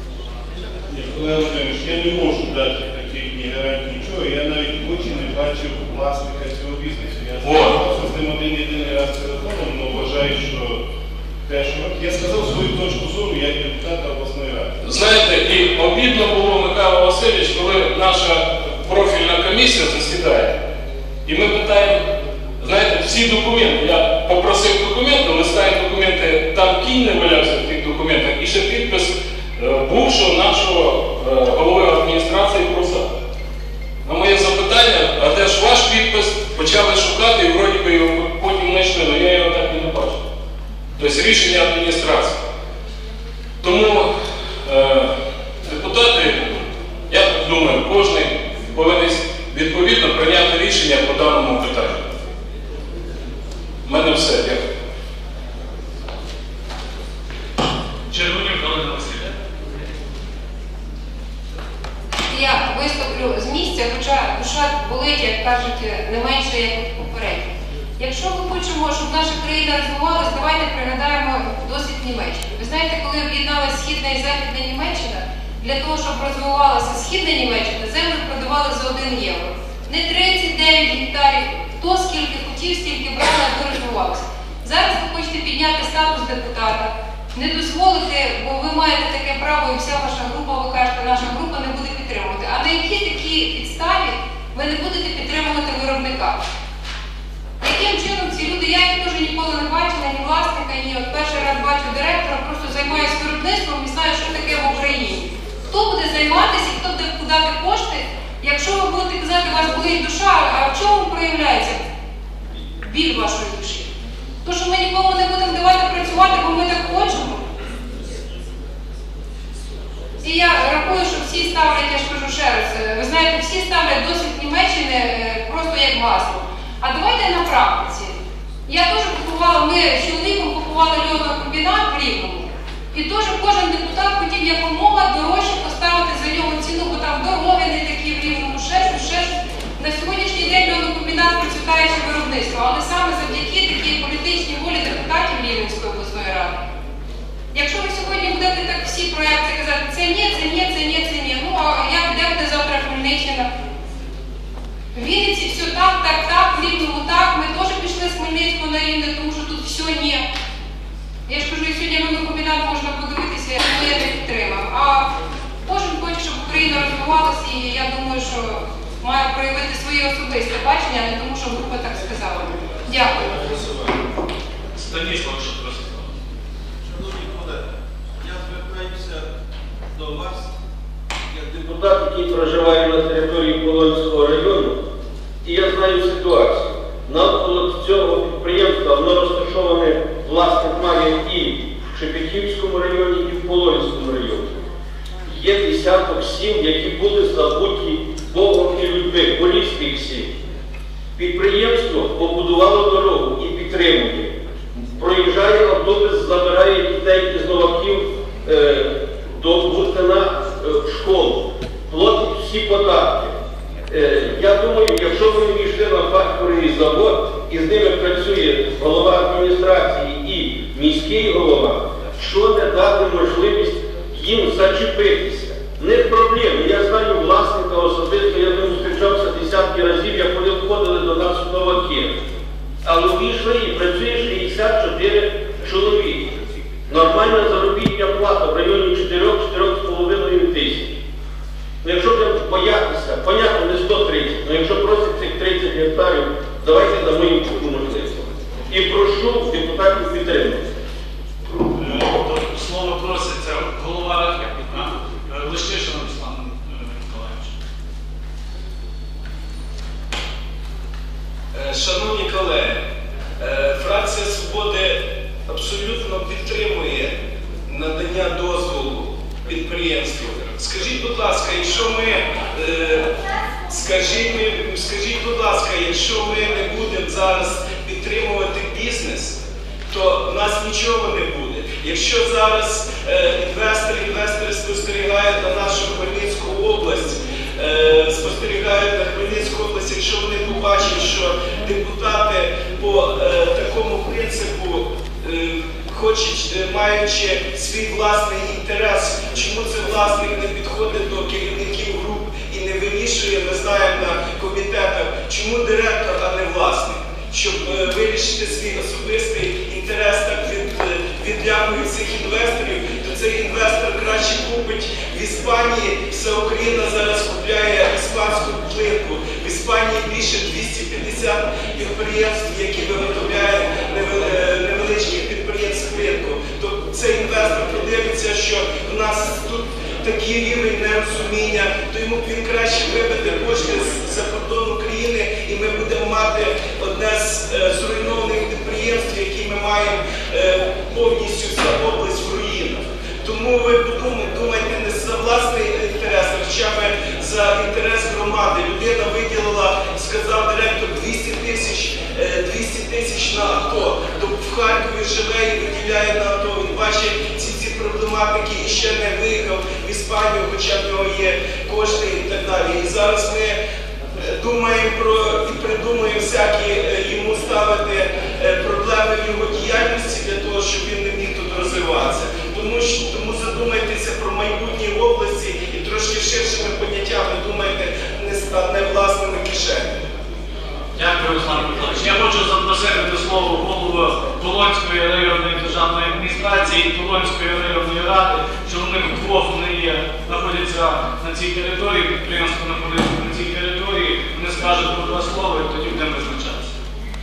Олег Володимирович, я не можу дати таких ні гарантій нічого, я навіть в очі не бачив власника цього бізнесу. Я зв'язався з ним один-єдиний раз телефоном, але вважаю, що теж я сказав свою точку зору як депутата обласної ради. Знаєте, і обідно було, Михайло Васильович, коли наша профільна комісія засідає, і ми питаємо, знаєте, всі документи, я попросив документи, листаємо документи, там кінь не валявся в тих документах, і ще підпис бувшого нашого голови адміністрації Прусака. На моє запитання, а де ж ваш підпис, почали шукати і вроді би його відповідно прийняти рішення по даному питанню. У мене все. Дякую. Червонів Галина Васильівна. Я виступлю з місця, хоча душа болить, як кажуть, не менше, як попередньо. Якщо ми хочемо, щоб наша країна розвивалась, давайте пригадаємо досвід Німеччини. Ви знаєте, коли об'єдналася Східна і Західна Німеччина, для того, щоб розвивалася Східна Німеччина, землю продавали за 1 євро. Не 39 гектарів, хто скільки хотів, стільки брали, аби розвивалося. Зараз ви хочете підняти статус депутата, не дозволити, бо ви маєте таке право, і вся ваша група, ви кажете, наша група не буде підтримувати. А на якій такій підставі ви не будете підтримувати виробника? Яким чином ці люди, я їх теж ніколи не бачила, ні власника, ні от перший раз бачу директора, просто займаюся виробництвом і знаю, що таке в Україні. Хто буде займатися і хто буде вкладати кошти, якщо ви будете казати, у вас болить душа, а в чому проявляється біль вашої душі? То, що ми нікому не будемо давати працювати, бо ми так хочемо. І я рахую, що всі ставлять, я ж кажу ще раз, ви знаєте, всі ставлять досвід Німеччини просто як гасло. А давайте на практиці. Я теж купувала, ми з чоловіком купували льодокомбінат в Рівному. І теж кожен депутат хотів якомога дорожче поставити за нього ціну, бо там дороги не такі в Рівному, ще щось. На сьогоднішній день льодокомбінат процвітаюче виробництво, але саме завдяки такій політичній волі депутатів Рівненської обласної ради. Якщо ви сьогодні будете так всі проекти казати, це ні, це ні, це ні, це ні, ну а як де буде завтра Хмельниччина? В Вінниці все так, так, так, в Рівному так, ми теж пішли з Хмельницького на Рівне, тому що тут все ні. Я ж кажу, і сьогодні льодокомбінат можна подивитися, тому я не підтримав. А кожен хоче, щоб Україна розвивалася, і я думаю, що має проявити своє особисте бачення, а не тому, що група так сказала. Дякую. Станіслав, що просить. Шановні колеги, я звертаюся до вас, як депутат, який проживає на території Полонського району, і я знаю ситуацію. Навколо цього підприємства воно розташоване, власник має і в Шепетівському районі, і в Полонському районі. Є десяток сіл, які були забуті Богом і людьми, поліських сіл. Підприємство побудувало дорогу і підтримує. Проїжджає автобус, забирає дітей із Новаків до Бутина в школу. Платить всі податки. Я думаю, якщо ви не війшли на фарфоровий завод, і з ними працює голова адміністрації і міський голова, що не дати можливість їм зачепитися. Не проблем. Я знаю власника особисто, я з ним зустрічався десятки разів, як вони входили до нас в Новаки. Але увійшли і працює 64 чоловіки. Нормальна заробітня плата в районі 4-4,5 тисяч. Якщо будемо боятися, понятно, не 130, але якщо просять цих 30 гектарів, давайте дамо їм таку можливість. І прошу депутатів підтримати. Слово проситься голова Ради, Лещишин Руслан Миколаївич. Шановні колеги, фракція «Свободи» абсолютно підтримує надання дозволу підприємству. Скажіть, будь ласка, якщо ми не будемо зараз підтримувати бізнес, то в нас нічого не буде. Якщо зараз інвестори спостерігають на нашу Хмельницьку область, якщо вони побачать, що депутати по такому принципу хочуть, маючи свій власний інтерес, чому це власник не підходить до керівників груп і не вирішує, ми знаємо на комітетах, чому директор, а не власник, щоб вирішити свій особистий інтерес, так відлякують цих інвесторів, то цей інвестор краще купить в Іспанії, вся Україна зараз купляє іспанську плитку. В Іспанії більше 250 підприємств, які виготовляють невеличких підприємств плитку. То цей інвестор подивиться, що в нас тут такий рівень нерозуміння, то йому він краще виведе кошти за кордон України, і ми будемо мати одне з зруйнованих підприємств, які ми маємо повністю вся область в руїнах. Тому ви думайте не за власний інтерес, а хоча б за інтерес громади. Людина виділила думаємо і придумуємо всякі йому ставити проблеми в його діяльності для того, щоб він не міг тут розвиватися. Тому задумайтеся про майбутнє області і трошки ширшими поняттями думайте не власними кишенями. Дякую, Руслан Миколаївич. Я хочу запросити до слова голову Полонської районної державної адміністрації і Полонської районної ради, що вони вдвох знаходяться на цій території, підприємство знаходиться на цій території, вони скажуть по два слова і тоді будемо визначатися.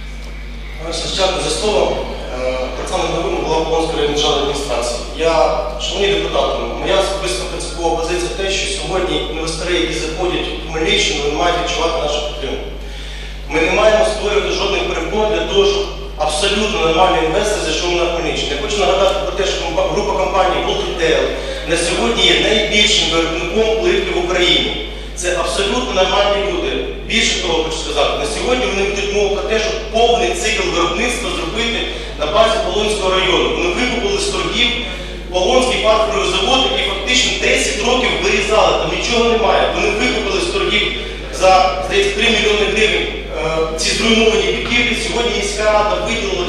Дякую за слово. Олександр Новин, голова Полонської районної державної адміністрації. Шановні депутати, моя особиста принципова позиція те, що сьогодні інвестори, які заходять у Хмельниччину, вони мають відчувати нашу підтримку. Ми не маємо створювати жодних перепон для того, щоб абсолютно нормальний інвестор зайшов на Хмельниччину. Я хочу нагадати про те, що група компаній Волтотел на сьогодні є найбільшим виробником плитки в Україні. Це абсолютно нормальні люди. Більше того, хочу сказати, на сьогодні вони будуть мовити про те, щоб повний цикл виробництва зробити на базі Полонського району. Вони викупили з торгів Полонський фарфоровий завод, який фактично 10 років вирізали, там нічого немає. Вони викупили з торгів за, здається, 3 мільйони гривень ці зруйновані будівлі. Сьогодні міська рада виділила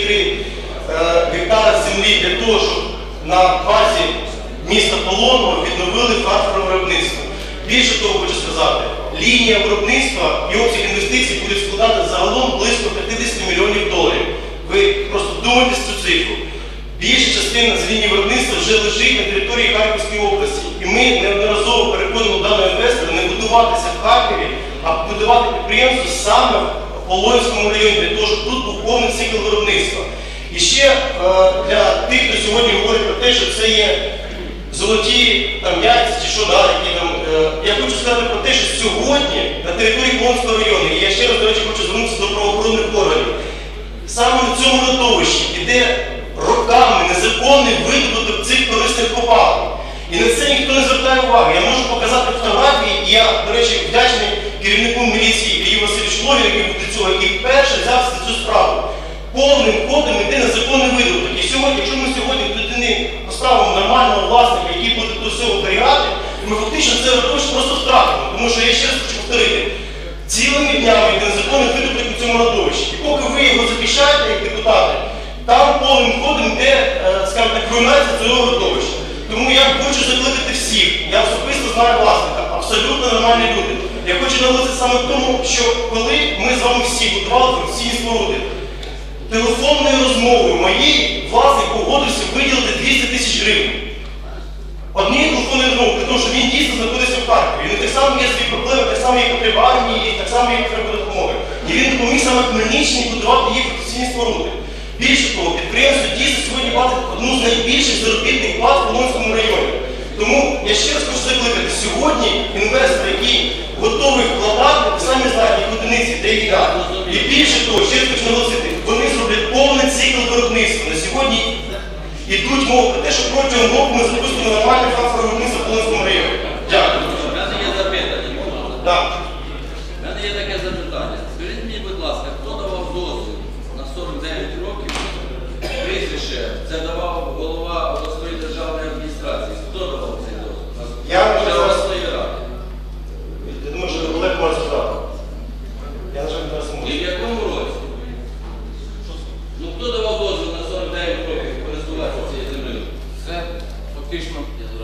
4,3 гектара землі для того, щоб на базі міста Полонного відновили фарфорове виробництво. Більше того, хочу сказати, лінія виробництва і обсяг інвестицій буде складати загалом близько 50 мільйонів доларів. Ви просто вдумайтесь цю цифру. Більша частина з лінії виробництва вже лежить на території Харківської області. І ми неодноразово переконували даного інвестора не будуватися в Харкові, а будувати підприємство саме в Полонському районі, для того, щоб тут був повний цикл виробництва. І ще для тих, хто сьогодні говорить про те, що це є золоті яйця чи що далі, я хочу сказати про те, що сьогодні на території Полонського району, і я ще раз, до речі, хочу звернутися до правоохоронних органів, саме на цьому родовищі іде роками незаконний видобуток цих корисних копалин. І на це ніхто не звертає уваги. Я можу показати фотографії, і я, до речі, вдячний керівнику міліції Іллі Васильовичу Лові, який був до цього, який вперше взявся за цю справу. Повним ходом йде незаконний видобуток. І сьогодні, якщо ми сьогодні туди не поставимо нормального власника, який буде до всього оберігати, ми фактично це родовище просто втратимо. Тому що я ще раз хочу повторити, цілими днями йде незаконний видобуток у цьому родовищі. І поки ви його захищаєте, як депутати, там повним ходом йде, скажімо так, руйнація цього родовища. Тому я хочу закликати всіх, я особисто знаю власника, абсолютно нормальні люди. Я хочу наголосити саме в тому, що коли ми з вами всі будували професійні споруди, телефонною розмовою моїй власник погодився виділити 200 тисяч гривень. Однією телефонною розмовою, тому що він дійсно знаходиться в Харкові. Він так само є свої проблеми, так само є потреба армії, так само є потреба допомоги. І він допоміг саме Хмельниччині будувати її професійні споруди. Більше того, підприємство дійсно сьогодні платить одну з найбільших заробітних плат в Полонському районі. Тому я ще раз хочу закликати, сьогодні інвестор, який готовий вкладати, ви самі знаєте, їх одиниці, де їх дати. І більше того, ще раз хочу наголосити, вони зроблять повний цикл виробництва. На сьогодні йдуть мови про те, що протягом року ми запустимо нормальне фарфорове виробництво в Полонському районі. Дякую. У мене є запитання. Так. У мене є таке запитання. Скажіть мені, будь ласка, хто давав дозвіл на 49 років? Прізвище, це давав голова обласної державної адміністрації. Хто давав цей дозвіл? Я думаю, що Олег може сказати. Я, на жаль, зараз не можу. І в якому році? Ну, хто давав дозвіл на 49 років користуватися цією землею? Це фактично.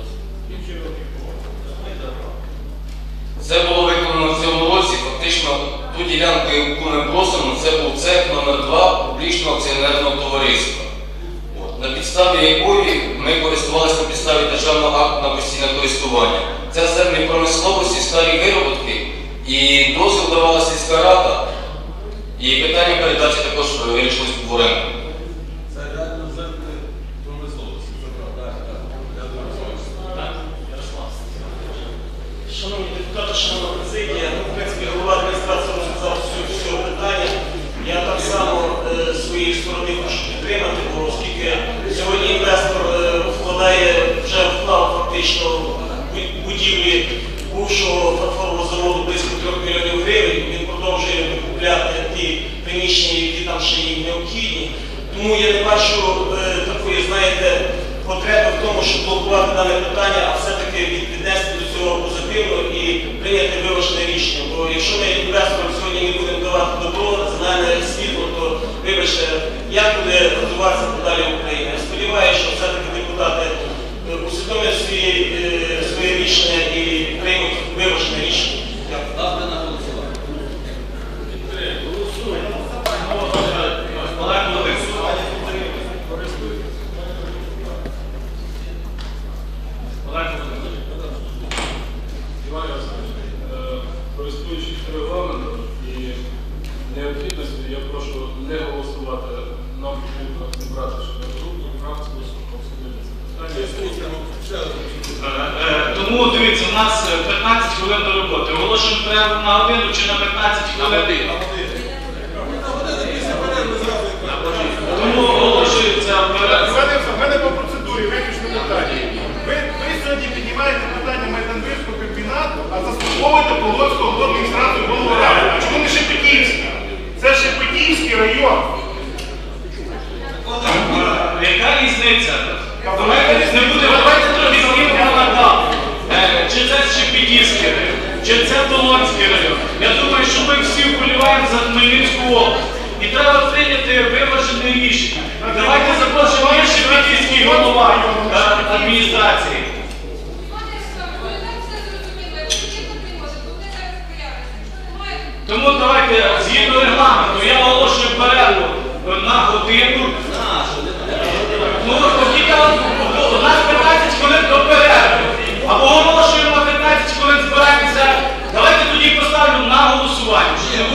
Це було виконано в цьому році. Фактично ту ділянку, яку ми просимо, це був цех номер 2 публічного акціонерного товариства. На підставі якої ми користувалися на підставі державного акту на постійне користування. Це землі промисловості, старі виробітки, і дозвіл давала сільська рада, і питання передачі також вирішилось в оренду. Це реально землі промисловості. Шановні депутати, шановна президія, в принципі, голова адміністрації розказав всього питання. Я так само з своєї сторони хочу підтримати, бо оскільки сьогодні інвестор вже вклав фактично в будівлі бувшого фарфорового заводу близько 3 мільйонів гривень, він продовжує викупляти ті приміщення, які там ще їм необхідні. Тому я не бачу такої, знаєте, потреби в тому, щоб блокувати дане питання, а все-таки віднести до цього позитивно і прийняти виважене рішення. Бо якщо ми інвестор сьогодні ми будемо давати добро, зелене світло, то вибачте, як буде готуватися подалі Україна. Я сподіваюся, що все-таки депутати усвідомлять своє рішення і приймуть виважене рішення. Ставте на голосування. Іван Ярославович, користуючись регламентом і необхідністю, я прошу не голосувати, нам потрібно зібрати, щоб не групу, фракцію, обсудити це питання. Тому дивіться, у нас 15 хвилин до роботи. Оголошуємо перерву на годину чи на 15 хвилин? Тому оголошується перерву. У мене по процедурі виключно питання. Ви сьогодні піднімаєте питання Майданвирського комбінату, а заслуговуєте Полонського обласну адміністрацію голову ради. А чому не Шепетівський? Це Шепетівський район. Яка різниця? Давайте не будемо, давайте трохи знімемо на дату. Чи це Шепетівський район, чи це Полонський район. Я думаю, що ми всі вболіваємо за Хмельницьку область. І треба прийняти виважене рішення. Давайте запрошуємо Шепетівський голова адміністрації. Тому давайте, згідно регламенту, я оголошую перерву на годину. Ну, у нас 15 хвилин до перерви. Або оголошуємо на 15 хвилин, збираємося. Давайте тоді поставлю на голосування.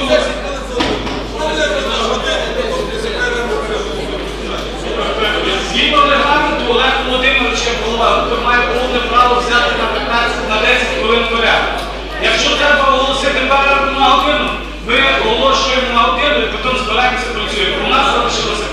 Згідно регламенту, Олег Володимирович, як голова групи, має повне право взяти на 10 хвилин перерву. Якщо треба оголосити перерву на годину, ми оголошуємо на годину і потім збираємося, працюємо. У нас залишилося